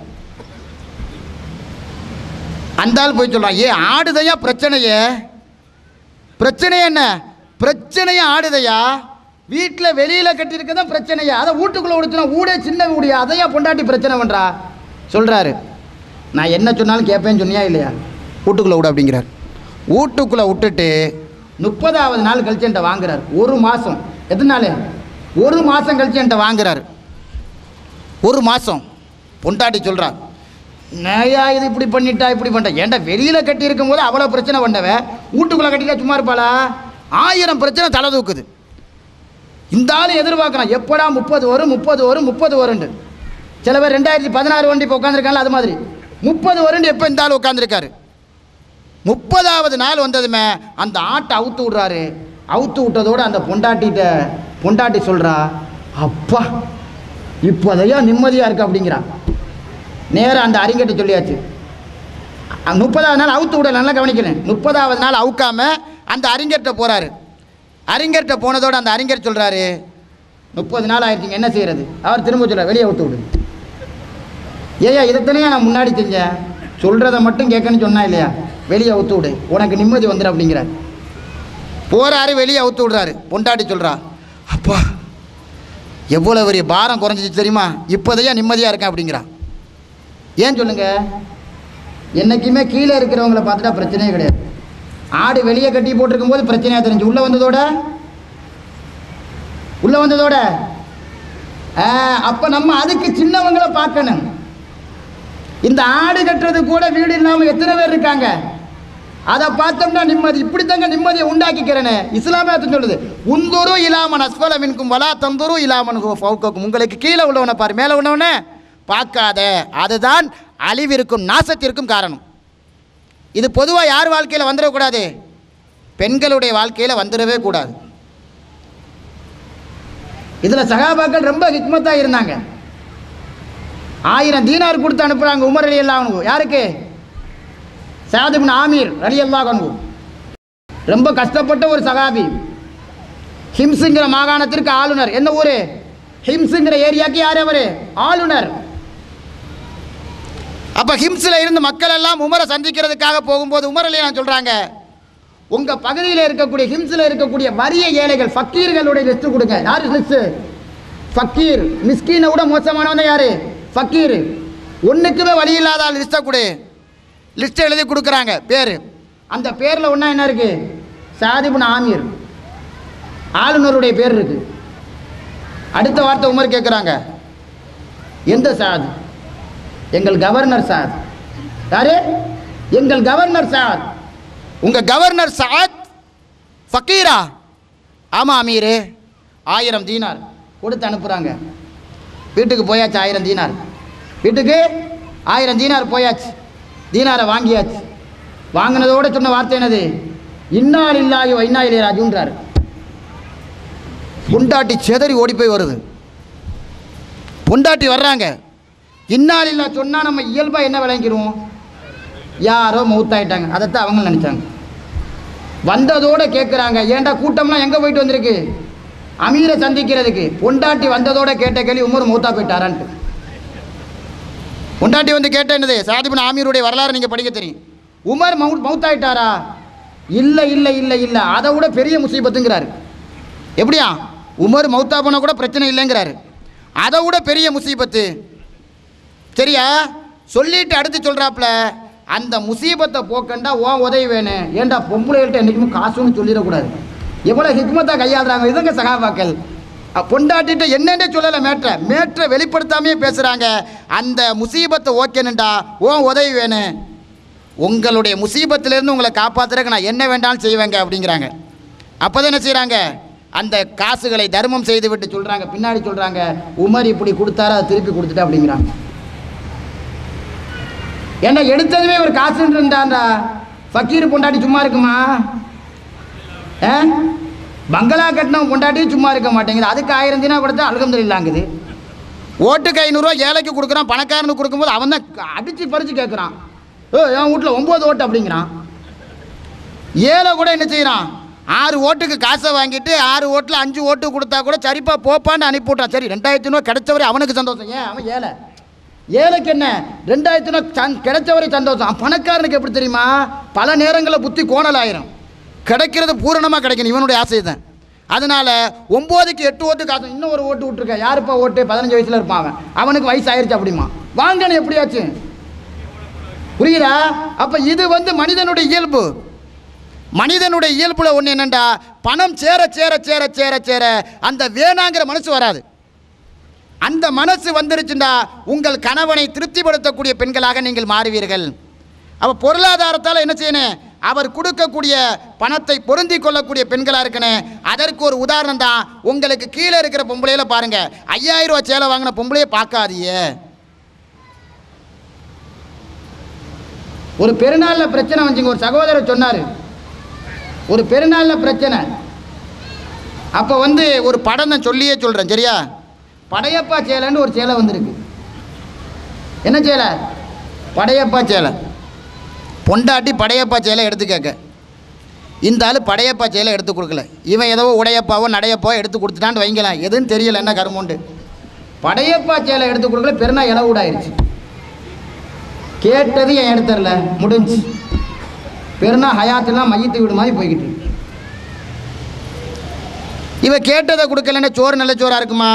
அந்த ஆள் போய் சொல்கிறான், ஏ ஆடுதையா பிரச்சனையே? பிரச்சனை என்ன? பிரச்சனையா ஆடுதையா? வீட்டில் வெளியில் கட்டியிருக்க தான் பிரச்சனையா? அதை வீட்டுக்குள்ளே விடுச்சுனா ஊடே சின்ன ஊடியா, அதையா பொண்டாட்டி பிரச்சனை பண்ணுறா? சொல்கிறாரு, நான் என்ன சொன்னாலும் கேட்பேன்னு சொன்னியா இல்லையா? வீட்டுக்குள்ளே விடு அப்படிங்கிறார். வீட்டுக்குள்ளே விட்டுட்டு முப்பதாவது நாள் கழிச்சு என்கிட்ட வாங்குறாரு. ஒரு மாதம், எத்தனை நாள்? ஒரு மாதம் கழிச்சு என்கிட்ட வாங்குறாரு. ஒரு மாதம். பொண்டாட்டி சொல்கிறார், நேயா இது இப்படி பண்ணிட்டா இப்படி பண்ணிட்டா. ஏன்டா வெளியில் கட்டி இருக்கும் போது அவ்வளோ பிரச்சனை பண்ணவன் வீட்டுக்குள்ளே கட்டிட்டா சும்மா இருப்பாளா? ஆயிரம் பிரச்சனை தலை தூக்குது. இந்த ஆள் எதிர்பார்க்குறான், எப்படா முப்பது வரும் முப்பது வரும் முப்பது வருண்டு. சில பேர் ரெண்டாயிரத்தி பதினாறு வண்டி இப்போ உட்காந்துருக்காங்களா, அது மாதிரி முப்பது வருண்டு எப்போ இந்த ஆள் உட்காந்துருக்காரு. முப்பதாவது நாள் வந்ததுமே அந்த ஆட்டை அவுத்து விட்றாரு. அவுத்து விட்டதோடு அந்த பொண்டாட்டிகிட்ட பொண்டாட்டி சொல்கிறா, அப்பா இப்போதையா நிம்மதியாக இருக்கு அப்படிங்கிறான். நேராக அந்த அறிஞர்கிட்ட சொல்லியாச்சு. முப்பதாவது நாள் அவுத்து விட நல்லா கவனிக்கிறேன். முப்பதாவது நாள் அவுக்காம அந்த அறிஞர்கிட்ட போகிறாரு. அறிஞர்கிட்ட போனதோடு அந்த அறிஞர் சொல்கிறாரு, முப்பது நாள் ஆயிடுச்சிங்க, என்ன செய்கிறது? அவர் திரும்ப சொல்கிறார், வெளியே அவுத்து விடு. ஏயா இதைத்தனையா நான் முன்னாடி செஞ்சேன், சொல்கிறத மட்டும் கேட்கணும்னு சொன்னா இல்லையா? வெளியே அவுத்து விடு, உனக்கு நிம்மதி வந்துடும் அப்படிங்கிறார். போகிறாரு, வெளியே அவுத்து விடுறாரு. பொண்டாட்டி சொல்கிறா, அப்பா எவ்வளோ பெரிய பாரம் குறைஞ்சிச்சு தெரியுமா, இப்போதையா நிம்மதியாக இருக்கேன் அப்படிங்கிறான். ஏன் சொல்லுங்க? என்றைக்குமே கீழே இருக்கிறவங்கள பார்த்துட்டா பிரச்சனையே கிடையாது. ஆடு வெளியே கட்டி போட்டிருக்கும் போது பிரச்சனையாக தெரிஞ்சு உள்ளே வந்ததோட உள்ளே வந்ததோட அப்போ நம்ம அதுக்கு சின்னவங்களை பார்க்கணும். இந்த ஆடு கட்டுறது கூட வீடு இல்லாமல் எத்தனை பேர் இருக்காங்க, அதை பார்த்தோம்னா நிம்மதி. இப்படி தாங்க நிம்மதியை உண்டாக்கிக்கிறேன்னு இஸ்லாமியத்தை சொல்லுது. உந்துரு இலாமன் அஸ்வலமின்கும் வலா தந்துரு இலாமன் ஃபௌகக்கும். உங்களுக்கு கீழே உள்ளவனை பாரு, மேலே உள்ளவனை பார்க்காத. அதுதான் அழிவிற்கும் நாசத்திற்கும் காரணம். இது பொதுவாக யார் வாழ்க்கையில் வந்துடக்கூடாது? பெண்களுடைய வாழ்க்கையில் வந்துடவே கூடாது. இதில் சகாபாக்கள் ரொம்ப ஹிக்மத்தாக இருந்தாங்க. ஆயிரம் தீனார் கொடுத்து அனுப்புகிறாங்க உமர் ரலியல்லாஹு அன்ஹு. யாருக்கு? சஅத் இப்னு ஆமீர் ரலியல்லாஹு அன்ஹு. ரொம்ப கஷ்டப்பட்ட ஒரு சகாபி. ஹிம்ஸுங்கிற மாகாணத்திற்கு ஆளுநர். என்ன ஊர்? ஹிம்ஸுங்கிற ஏரியாவுக்கு யார் அவர்? ஆளுநர். அப்போ ஹிம்ஸில் இருந்து மக்கள் எல்லாம் உமரை சந்திக்கிறதுக்காக போகும்போது உமர் ரலியல்லாஹு சொல்கிறாங்க, உங்கள் பகுதியில் இருக்கக்கூடிய ஹிம்ஸில் இருக்கக்கூடிய வறிய ஏழைகள் ஃபக்கீர்களுடைய லிஸ்ட்டு கொடுங்க. யார் லிஸ்ட்டு? ஃபக்கீர். மிஸ்கீனை விட மோசமானவன் யார்? ஃபக்கீர். ஒன்றுக்குமே வழி இல்லாத ஆள் லிஸ்ட்டை கொடு. லிஸ்ட்டை எழுதி கொடுக்குறாங்க பேர். அந்த பேரில் ஒன்றா என்ன இருக்குது? சஅத் இப்னு ஆமீர். ஆளுநருடைய பேர் இருக்குது. அடுத்த வார்த்தை உமர் கேட்குறாங்க, எந்த சஅத்? எங்கள் கவர்னர் சஅத். யாரு? எங்கள் கவர்னர் சஅத். உங்கள் கவர்னர் சஅத் ஃபக்கீரா? ஆமாம் அமீரு. ஆயிரம் தீனார் கொடுத்து அனுப்புகிறாங்க. வீட்டுக்கு போயாச்சு. ஆயிரம் தீனார் வீட்டுக்கு ஆயிரம் தீனார் போயாச்சு. தீனாரை வாங்கியாச்சு. வாங்கினதோடு சொன்ன வார்த்தை என்னது? இன்னா லில்லாஹி வ இன்னா இலைஹி ராஜிஊன்றார். பொண்டாட்டி செதறி ஓடி போய் வருது. பொண்டாட்டி வர்றாங்க. இன்னா லில்லாஹ் சொன்னால் நம்ம இயல்பாக என்ன விளங்கிடுவோம்? யாரோ மௌத்தாயிட்டாங்க, அதைத்தான் அவங்க நினச்சாங்க. வந்ததோடு கேட்குறாங்க, ஏன்டா கூட்டம்லாம் எங்கே போயிட்டு வந்திருக்கு? அமீரை சந்திக்கிறதுக்கு. பொண்டாட்டி வந்ததோட கேட்ட கேள்வி, உமர் மௌத்தா போயிட்டாரான்ட்டு. பொண்டாட்டி வந்து கேட்ட என்னது? சஅத் இப்னு ஆமீருடைய வரலாறு நீங்கள் படிக்க தெரியும். உமர் மவுத் மௌத்தாயிட்டாரா? இல்லை இல்லை இல்லை இல்லை, அதை விட பெரிய முசீபத்துங்கிறாரு. எப்படியா? உமர் மௌத்தா போனால் கூட பிரச்சனை இல்லைங்கிறாரு. அதை விட பெரிய முசீபத்து. சரியா? சொல்லிட்டு அடுத்து சொல்கிறாப்புல, அந்த முசீபத்தை போக்கண்டா ஓ உதவி வேணும். ஏண்டா பொம்பளைகள்கிட்ட என்றைக்குமே காசுன்னு சொல்லிடக்கூடாது. எவ்வளோ ஹிக்மத்தாக கையாளுறாங்க இதுங்க சகாபாக்கள். பொண்டாட்டிட்ட என்னென்னே சொல்லலை, மேட்ரை மேட்ரை வெளிப்படுத்தாமையே பேசுகிறாங்க. அந்த முசீபத்தை ஓகேனுண்டா ஓ உதவி வேணும். உங்களுடைய முசீபத்திலேருந்து உங்களை காப்பாற்றுறதுக்கு நான் என்ன வேண்டாலும் செய்வேங்க அப்படிங்கிறாங்க. அப்போ தான் என்ன செய்கிறாங்க? அந்த காசுகளை தர்மம் செய்து விட்டு சொல்கிறாங்க, பின்னாடி சொல்கிறாங்க, உமர் இப்படி கொடுத்தாரு, அதை திருப்பி கொடுத்துட்டா அப்படிங்கிறாங்க. ஏன்னா எடுத்ததுமே ஒரு காசுன்னு இருந்தாண்டா ஃபக்கீர் பொண்டாட்டி சும்மா இருக்குமா? ஏ பங்களா கட்டினவன் பொண்டாட்டி சும்மா இருக்க மாட்டேங்குது. அதுக்கு ஆயிரம் தினா கொடுத்தா அல்ஹம்துலில்லாஹ்ங்குது. ஓட்டுக்கு ஐநூறுரூவா ஏழைக்கு கொடுக்குறான், பணக்காரனுக்கு கொடுக்கும்போது அவன் தான் அடித்து பறித்து கேட்குறான். ஓ என் வீட்டில் ஒம்பது ஓட்டு அப்படிங்கிறான். ஏழை கூட என்ன செய்கிறான், ஆறு ஓட்டுக்கு காசை வாங்கிட்டு ஆறு ஓட்டில் அஞ்சு ஓட்டு கொடுத்தா கூட சரிப்பா போப்பான்னு அனுப்பிவிட்டான். சரி ரெண்டாயிரத்தி ஐநூறு கிடைச்சவரை அவனுக்கு சந்தோஷம். ஏன் அவன் ஏழை, ஏழைக்கு என்ன ரெண்டாயிரத்தி ஐநூறு கிடைச்சவரை சந்தோஷம். பணக்காரனுக்கு எப்படி தெரியுமா, பல நேரங்களில் புத்தி கோணல் ஆயிரும், கிடைக்கிறது பூரணமாக கிடைக்கணும், இவனுடைய ஆசை தான். அதனால் ஒம்போதுக்கு எட்டு ஓட்டு காசு, இன்னும் ஒரு ஓட்டு விட்டுருக்கேன். யாருப்பா ஓட்டு, பதினஞ்சு வயசில் இருப்பான் அவன், அவனுக்கு வயசு ஆயிடுச்சு அப்படிமா, வாங்கணும் எப்படியாச்சு. புரியுதா? அப்போ இது வந்து மனிதனுடைய இயல்பு. மனிதனுடைய இயல்புல ஒன்று என்னண்டா, பணம் சேர சேர சேர சேர சேர அந்த வேணாங்கிற மனசு வராது. அந்த மனசு வந்துருச்சுண்டா உங்கள் கணவனை திருப்திப்படுத்தக்கூடிய பெண்களாக நீங்கள் மாறுவீர்கள். அப்போ பொருளாதாரத்தால் என்ன செய்யணும், அவர் கொடுக்கக்கூடிய பணத்தை பொருந்தி கொள்ளக்கூடிய பெண்களாக இருக்கணும். அதற்கு ஒரு உதாரணம் தான், உங்களுக்கு கீழே இருக்கிற பொம்பளையில பாருங்க, ஐயாயிரம் ரூபா சேலை வாங்கின பொம்பளையே பார்க்காதீங்க. ஒரு பெருநாளில் பிரச்சனை வந்துங்க, ஒரு சகோதரர் சொன்னார், ஒரு பெருநாளில் பிரச்சனை. அப்போ வந்து ஒரு படம் தான் சொல்லியே சொல்கிறேன் சரியா. படையப்பா சேலைன்னு ஒரு சேலை வந்திருக்கு. என்ன சேலை? படையப்பா சேலை. பொண்டாட்டி படையப்பா சேலை எடுத்து கேட்க, இந்த ஆள் படையப்பா சேலை எடுத்து கொடுக்கல. இவன் ஏதோ உடையப்பாவோ நடையப்பாவோ எடுத்து கொடுத்துட்டான்னு வைங்கலாம், எதுன்னு தெரியல, என்ன கருமோண்டு. படையப்பா சேலை எடுத்து கொடுக்கல, பெருநா இளவுடாயிருச்சு. கேட்டது என் எடுத்துடல, முடிஞ்சு. பெருநா ஹயாத்துலாம் மையத்து வீடு மாதிரி போய்கிட்டு. இவ கேட்டதை கொடுக்கலன்னா சோறு நல்ல சோறாக இருக்குமா?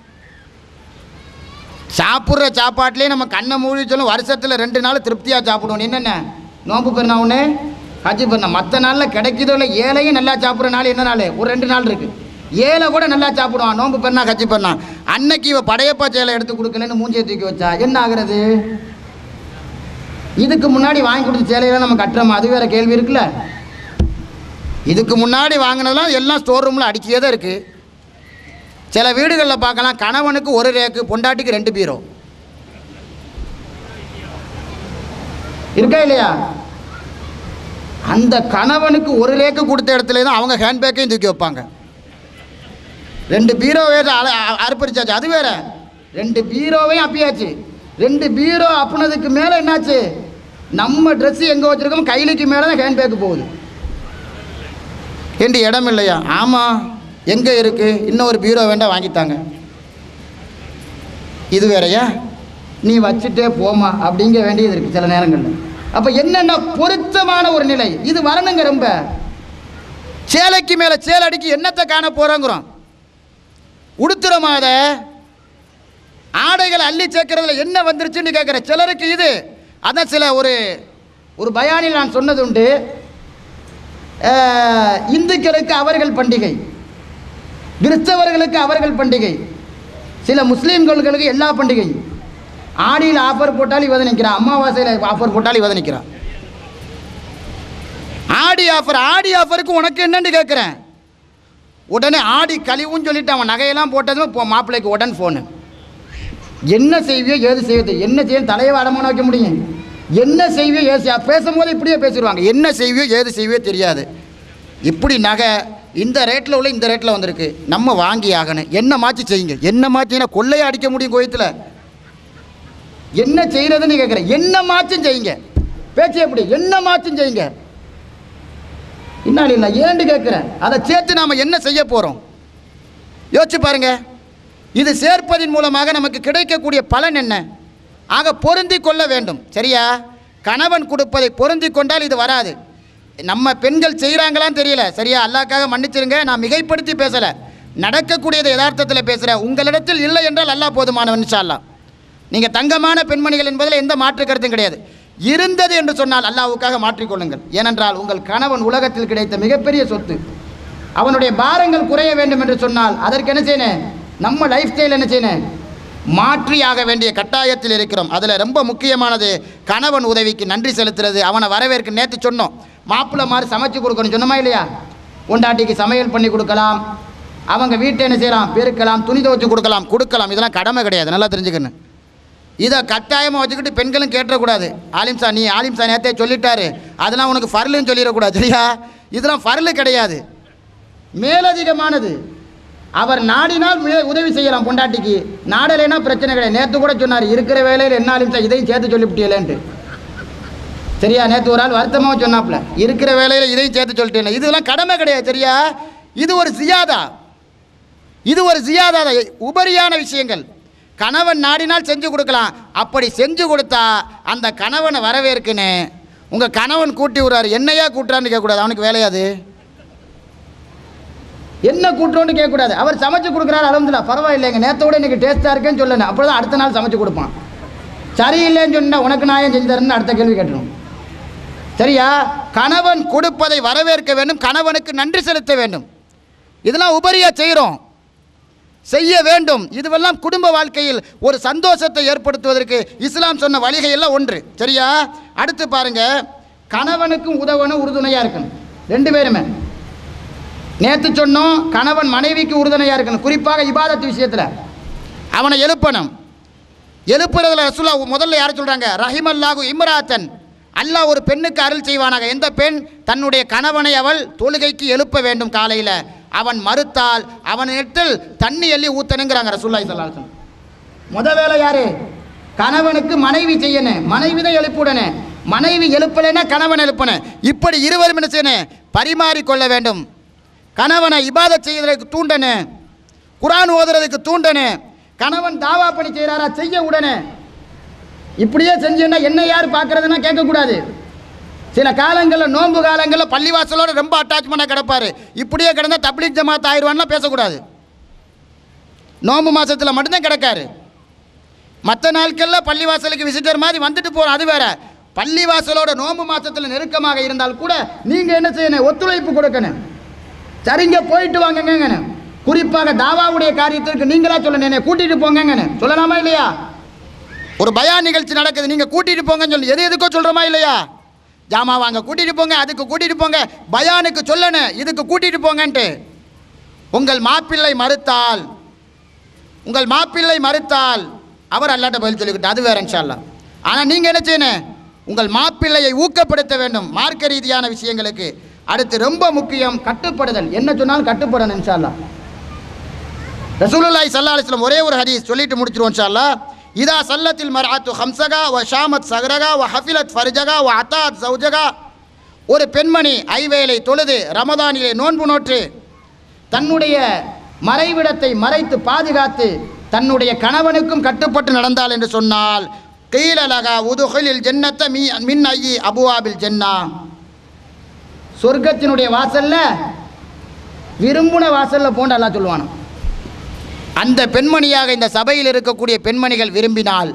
சாப்பிட்ற சாப்பாட்டிலே நம்ம கண்ணை மூடி சொல்லும், வருஷத்தில் ரெண்டு நாள் திருப்தியாக சாப்பிடுவோம். என்னென்ன நோம்பு பெருனா ஒன்று, ஹஜ்ஜு பெருனா. மற்ற நாளில் கிடைக்கிதோ இல்லை, ஏழையும் நல்லா சாப்பிட்ற நாள் என்ன நாள், ஒரு ரெண்டு நாள் இருக்குது. ஏழை கூட நல்லா சாப்பிடுவான், நோம்பு பெருனா ஹஜ்ஜு பெருனா. அன்னைக்கு இவ படையப்பா சேலை எடுத்து கொடுக்கலன்னு மூஞ்சியை தூக்கி வச்சா என்ன ஆகுறது? இதுக்கு முன்னாடி வாங்கி கொடுத்த சேலையெல்லாம் நம்ம கட்டுறோமா, அது வேறு கேள்வி இருக்குல்ல. இதுக்கு முன்னாடி வாங்கினதெல்லாம் எல்லாம் ஸ்டோர் ரூமில் அடிக்கியே தான் இருக்குது. சில வீடுகளில் பார்க்கலாம், கணவனுக்கு ஒரு ரேக்கு, பொண்டாட்டிக்கு ரெண்டு பீரோ இருக்கா இல்லையா? அந்த கணவனுக்கு ஒரு ரேக்கு கொடுத்த இடத்துல தான் அவங்க ஹேண்ட்பேக்கையும் தூக்கி வைப்பாங்க. ரெண்டு பீரோ வேறு அறுப்பறிச்சாச்சு, அது வேற. ரெண்டு பீரோவையும் அப்பியாச்சு. ரெண்டு பீரோ அப்புனதுக்கு மேலே என்னாச்சு, நம்ம ட்ரெஸ்ஸு எங்கே வச்சுருக்கோம், கைலிக்கு மேலே தான் ஹேண்ட்பேக்கு போகுது. ஏண்டி இடம் இல்லையா? ஆமாம், எங்கே இருக்குது, இன்னொரு பீரோ வேண்டாம் வாங்கித்தாங்க. இது வேறையா, நீ வச்சுட்டே போமா அப்படிங்க வேண்டியது இருக்குது சில நேரங்களில். அப்போ என்னென்ன பொருத்தமான ஒரு நிலை இது வரணுங்க. ரொம்ப சேலைக்கு மேலே சேலடிக்கு என்னத்தை காண போகிறோங்கிறோம். உடுத்துறமாத ஆடைகளை அள்ளி சேர்க்கறதுல என்ன வந்துருச்சுன்னு கேட்குற சிலருக்கு இது. அதான் சில ஒரு ஒரு பயானில் நான் சொன்னது உண்டு, இந்துக்களுக்கு அவர்கள் பண்டிகை, கிறிஸ்தவர்களுக்கு அவர்கள் பண்டிகை, சில முஸ்லீம்களுக்கு எல்லா பண்டிகையும். ஆடியில் ஆஃபர் போட்டாலும் இவ நிற்கிறான், அமாவாசையில் ஆஃபர் போட்டாலும் இவ நிற்கிறான். ஆடி ஆஃபர், ஆடி ஆஃபருக்கு உனக்கு என்னன்னு கேட்குறேன். உடனே ஆடி கழிவுன்னு சொல்லிட்டு அவன் நகையெல்லாம் போட்டதும் இப்போ மாப்பிள்ளைக்கு உடன் ஃபோனு. என்ன செய்வியோ ஏது செய்வது, என்ன செய்ய தலையை அடமான வைக்க முடியும், என்ன செய்வியோ ஏசியா பேசும்போது இப்படியே பேசிடுவாங்க. என்ன செய்வியோ ஏது செய்வியோ தெரியாது. இப்படி நகை இந்த ரேட்டில் உள்ள இந்த ரேட்டில் வந்திருக்கு, நம்ம வாங்கி ஆகணும், என்ன மாற்றி செய்யுங்க. என்ன மாற்றினா கொள்ளையை அடிக்க முடியும் கோயத்தில், என்ன செய்கிறதுன்னு கேட்குறேன். என்ன மாச்சும் செய்யுங்க, பேச்சு எப்படி, என்ன மாச்சும் செய்யுங்க. இன்னாலும் இல்லை ஏன்னு கேட்குறேன். அதை சேர்த்து நாம் என்ன செய்ய போகிறோம் யோசிச்சு பாருங்க. இது சேர்ப்பதின் மூலமாக நமக்கு கிடைக்கக்கூடிய பலன் என்ன? ஆக பொருந்தி கொள்ள வேண்டும். சரியா? கணவன் கொடுப்பதை பொருந்தி கொண்டால் இது வராது. நம்ம பெண்கள் செய்கிறாங்களான்னு தெரியல. சரியா? அல்லாஹ்க்காக மன்னிச்சிருங்க, நான் மிகைப்படுத்தி பேசலை, நடக்கக்கூடியதை யதார்த்தத்தில் பேசுகிறேன். உங்களிடத்தில் இல்லை என்றால் அல்லாஹ் போதுமானவன் இன்ஷா அல்லாஹ். நீங்கள் தங்கமான பெண்மணிகள் என்பதில் எந்த மாற்று கருத்தும் கிடையாது. இருந்தது என்று சொன்னால் அல்லாஹ்வுக்காக மாற்றிக்கொள்ளுங்கள். ஏனென்றால் உங்கள் கணவன் உலகத்தில் கிடைத்த மிகப்பெரிய சொத்து. அவனுடைய பாரங்கள் குறைய வேண்டும் என்று சொன்னால் அதற்கு என்ன செய்யணும், நம்ம லைஃப் ஸ்டைல் என்ன செய்யணும், மாற்றியாக வேண்டிய கட்டாயத்தில் இருக்கிறோம். அதில் ரொம்ப முக்கியமானது கணவன் உதவிக்கு நன்றி செலுத்துறது, அவனை வரவேற்க. நேற்று சொன்னோம், மாப்பிள்ளை மாதிரி சமைச்சு கொடுக்கணும் சொன்னோமா இல்லையா? பொண்டாட்டிக்கு சமையல் பண்ணி கொடுக்கலாம், அவங்க வீட்டை என்ன செய்யலாம், பெருக்கலாம், துணி துவச்சி கொடுக்கலாம் கொடுக்கலாம் இதெல்லாம் கடமை கிடையாது, நல்லா தெரிஞ்சுக்கணும். இதை கட்டாயமாக வச்சுக்கிட்டு பெண்களும் கேட்டக்கூடாது. ஆலிம்சா நீ ஆலிம்சா நேற்றே சொல்லிட்டாரு, அதெல்லாம் உனக்கு ஃபர்லுன்னு சொல்லிடக்கூடாது. சரியா? இதெல்லாம் ஃபர்லு கிடையாது, மேலதிகமானது. அவர் நாடினால் உதவி செய்யலாம் பொண்டாட்டிக்கு, நாடலைன்னா பிரச்சனை கிடையாது. நேற்று கூட சொன்னார், இருக்கிற வேலையில் என்ன ஆலிம்சா இதையும் சேர்த்து சொல்லிவிட்டீங்களேன்ட்டு. சரியா? நேற்று ஒரு ஆள் வருத்தமாக சொன்னாப்புல, இருக்கிற வேலையில் இதையும் சேர்த்து சொல்லிட்டேன். இதெல்லாம் கடமை கிடையாது. சரியா? இது ஒரு ஜியாதா, இது ஒரு ஜியாதா, உபரியான விஷயங்கள். கணவன் நாடினால் செஞ்சு கொடுக்கலாம். அப்படி செஞ்சு கொடுத்தா அந்த கணவனை வரவேற்குன்னு உங்கள் கணவன் கூட்டி விடுறாரு, என்னையா கூட்டுறான்னு கேட்கக்கூடாது. அவனுக்கு வேலையாது, என்ன கூட்டுறோன்னு கேட்கக்கூடாது. அவர் சமைச்சு கொடுக்குறாரு, அல்ஹம்துலில்லாஹ், பரவாயில்லைங்க, நேற்றோட இன்றைக்கி டேஸ்ட்டாக இருக்கேன்னு சொல்லணும். அப்போ தான் அடுத்த நாள் சமைச்சு கொடுப்பான். சரியில்லைன்னு சொன்னால் உனக்கு நான் ஏன் செஞ்சு தரேன்னு அடுத்த கேள்வி கேட்டணும். சரியா? கணவன் கொடுப்பதை வரவேற்க வேண்டும், கணவனுக்கு நன்றி செலுத்த வேண்டும். இதெல்லாம் உபரியாக செய்கிறோம், செய்ய வேண்டும். இதுவெல்லாம் குடும்ப வாழ்க்கையில் ஒரு சந்தோஷத்தை ஏற்படுத்துவதற்கு இஸ்லாம் சொன்ன வழிகையெல்லாம் ஒன்று. சரியா? அடுத்து பாருங்க, கணவனுக்கும் உதவணும், உறுதுணையாக இருக்கணும். ரெண்டு பேருமே நேற்று சொன்னோம், கணவன் மனைவிக்கு உறுதுணையாக இருக்கணும். குறிப்பாக இபாதத்து விஷயத்தில் அவனை எழுப்பணும். எழுப்புறதுல ரசூலா முதல்ல யார் சொல்கிறாங்க? ரஹிமல்லாஹு இம்ராத்தன், அல்லாஹ் ஒரு பெண்ணுக்கு அருள் செய்வானாக. எந்த பெண் தன்னுடைய கணவனை அவள் தொழுகைக்கு எழுப்ப வேண்டும் காலையில், அவன் மறுத்தால் அவனிடத்தில் தண்ணி எள்ளி ஊத்தணுங்கிறாங்க ரசூலுல்லாஹி ஸல்லல்லாஹு அலைஹி வஸல்லம். முத வேலை யாரு? கணவனுக்கு மனைவி செய்யணும், மனைவி தான் எழுப்புடணும். மனைவி எழுப்பலைன்னா கணவன் எழுப்பணும். இப்படி இருவரும் என்ன செய்யணும்? பரிமாறிக்கொள்ள வேண்டும். கணவனை இபாதத் செய்வதற்கு தூண்டணும், குர்ஆன் ஓதுறதுக்கு தூண்டணும். கணவன் தாவா பணி செய்கிறாரா, செய்ய உடனே. இப்படியே செஞ்சேன்னா என்ன யார் பார்க்கறதுன்னா கேட்கக்கூடாது. சில காலங்களில், நோன்பு காலங்களில் பள்ளிவாசலோட ரொம்ப அட்டாச்மெண்ட்டாக கிடப்பார். இப்படியே கிடந்தால் தப்லீக் ஜமாத் ஆயிடுவான்லாம் பேசக்கூடாது. நோன்பு மாதத்தில் மட்டும்தான் கிடக்காரு. மற்ற நாட்களில் பள்ளிவாசலுக்கு விசிட்டர் மாதிரி வந்துட்டு போகிறோம், அது வேற. பள்ளிவாசலோட நோன்பு மாதத்தில் நெருக்கமாக இருந்தால் கூட நீங்கள் என்ன செய்யணும்? ஒத்துழைப்பு கொடுக்கணும். சரிங்க, போயிட்டு வாங்கங்கன்னு. குறிப்பாக தாவாவுடைய காரியத்திற்கு நீங்களா சொல்லணும், கூட்டிகிட்டு போங்கன்னு சொல்லலாமா இல்லையா? ஒரு பயான் நிகழ்ச்சி நடக்குது, நீங்கள் கூட்டிகிட்டு போங்கன்னு சொல்லி எது எதுக்கோ சொல்கிறோமா இல்லையா? ஜாமா வாங்க கூட்டிகிட்டு போங்க, அதுக்கு கூட்டிகிட்டு போங்க, பயானுக்கு சொல்லணும், இதுக்கு கூட்டிகிட்டு போங்கன்ட்டு. உங்கள் மாப்பிள்ளை மறுத்தால், உங்கள் மாப்பிள்ளை மறுத்தால் அவர் அல்லாட்ட பதில் சொல்லிக்கிட்டு, அது வேற இன்ஷா அல்லாஹ். ஆனால் நீங்கள் என்ன செய்யணும்? உங்கள் மாப்பிள்ளையை ஊக்கப்படுத்த வேண்டும் மார்க்க ரீதியான விஷயங்களுக்கு. அடுத்து ரொம்ப முக்கியம் கட்டுப்படுதல். என்ன சொன்னாலும் கட்டுப்படணும் இன்ஷா அல்லாஹ். ரசூலுல்லாஹி ஸல்லல்லாஹு அலைஹி வஸல்லம் ஒரே ஒரு ஹதீஸ் சொல்லிட்டு முடிச்சிருவோம் இன்ஷா அல்லாஹ். இதா சல்லத்தில் மர்அத்து ஹம்ஸகா வ ஷாமத் சகரகா வ ஹஃபிலத் ஃபர்ஜகா வ அத்தாத் ஜௌஜகா. ஒரு பெண்மணி ஐவேளை தொழுது ரமதானிலே நோன்பு நோற்று தன்னுடைய மறைவிடத்தை மறைத்து பாதுகாத்து தன்னுடைய கணவனுக்கும் கட்டுப்பட்டு நடந்தாள் என்று சொன்னால், கீல லகா உதுஹிலில் ஜன்னத்த மீ மின் ஐயி அபுவாபில் ஜன்னா. சொர்க்கத்தினுடைய வாசல்ல விரும்புன வாசல்ல போன்று அல்லாஹ் சொல்லுவானா. அந்த பெண்மணியாக இந்த சபையில் இருக்கக்கூடிய பெண்மணிகள் விரும்பினால்,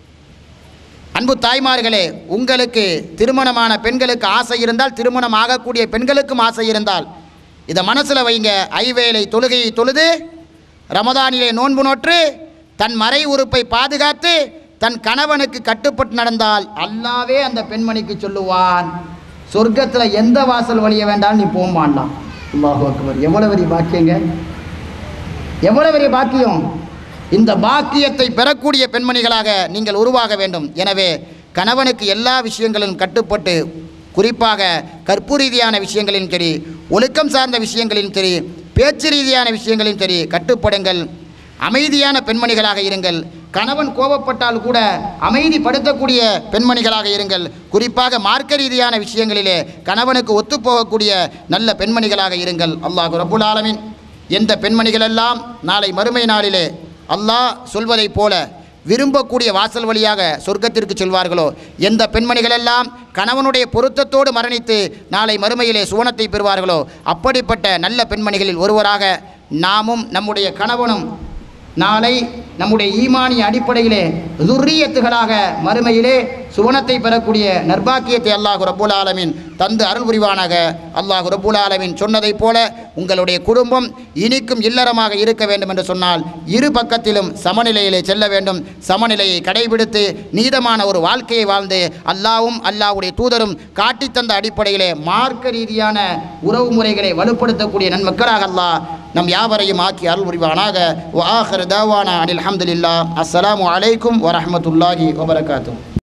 அன்பு தாய்மார்களே, உங்களுக்கு திருமணமான பெண்களுக்கு ஆசை இருந்தால், திருமணம் ஆகக்கூடிய பெண்களுக்கும் ஆசை இருந்தால், இதை மனசில் வைங்க. ஐவேளை தொழுகையை தொழுது ரமதானிலே நோன்பு நோற்று தன் மறை உறுப்பை பாதுகாத்து தன் கணவனுக்கு கட்டுப்பட்டு நடந்தால் அல்லாவே அந்த பெண்மணிக்கு சொல்லுவான், சொர்க்கத்தில் எந்த வாசல் வழிய வேண்டாம் நீ போமாண்டாம். அல்லாஹு அக்பர். எவ்வளவு பெரிய பாக்கியங்க, எவ்வளவு பெரிய பாக்கியம். இந்த பாக்கியத்தை பெறக்கூடிய பெண்மணிகளாக நீங்கள் உருவாக வேண்டும். எனவே கணவனுக்கு எல்லா விஷயங்களிலும் கட்டுப்பட்டு, குறிப்பாக கற்பு ரீதியான விஷயங்களிலும் சரி, ஒழுக்கம் சார்ந்த விஷயங்களிலும் சரி, பேச்சு ரீதியான விஷயங்களிலும் சரி கட்டுப்படுங்கள். அமைதியான பெண்மணிகளாக இருங்கள். கணவன் கோபப்பட்டால் கூட அமைதிப்படுத்தக்கூடிய பெண்மணிகளாக இருங்கள். குறிப்பாக மார்க்க ரீதியான விஷயங்களிலே கணவனுக்கு ஒத்துப்போகக்கூடிய நல்ல பெண்மணிகளாக இருங்கள். அல்லாஹ் ரப்புல் ஆலமீன் எந்த பெண்மணிகளெல்லாம் நாளை மறுமை நாளிலே அல்லாஹ் சொல்வதைப் போல விரும்பக்கூடிய வாசல் வழியாக சொர்க்கத்திற்கு செல்வார்களோ, எந்த பெண்மணிகளெல்லாம் கணவனுடைய பொருத்தத்தோடு மரணித்து நாளை மறுமையிலே சுவனத்தை பெறுவார்களோ, அப்படிப்பட்ட நல்ல பெண்மணிகளில் ஒருவராக நாமும் நம்முடைய கணவனும் நாளை நம்முடைய ஈமானிய அடிப்படையிலே துர்ரியத்துகளாக மறுமையிலே சுவனத்தை பெறக்கூடிய நற்பாக்கியத்தை அல்லாஹ் ரப்புல் ஆலமீன் தந்து அருள் புரிவானாக. அல்லாஹ் ரப்புல் ஆலமீன் சொன்னதைப் போல உங்களுடைய குடும்பம் இனிக்கும் இல்லறமாக இருக்க வேண்டும் என்று சொன்னால் இரு பக்கத்திலும் சமநிலையிலே செல்ல வேண்டும். சமநிலையை கடைபிடித்து நீதமான ஒரு வாழ்க்கையை வாழ்ந்து அல்லாவும் அல்லாஹ்வுடைய தூதரும் காட்டித்தந்த அடிப்படையிலே மார்க்க ரீதியான உறவு முறைகளை வலுப்படுத்தக்கூடிய நன்மக்களாக அல்லாஹ் நம் யாவரையும் ஆக்கி அருள் புரிவானாக. வ ஆஹிரு தாவானா அனில் ஹம்துலில்லாஹ். அஸ்ஸலாமு அலைக்கும் வரஹ்மத்துல்லாஹி வபரகாத்துஹு.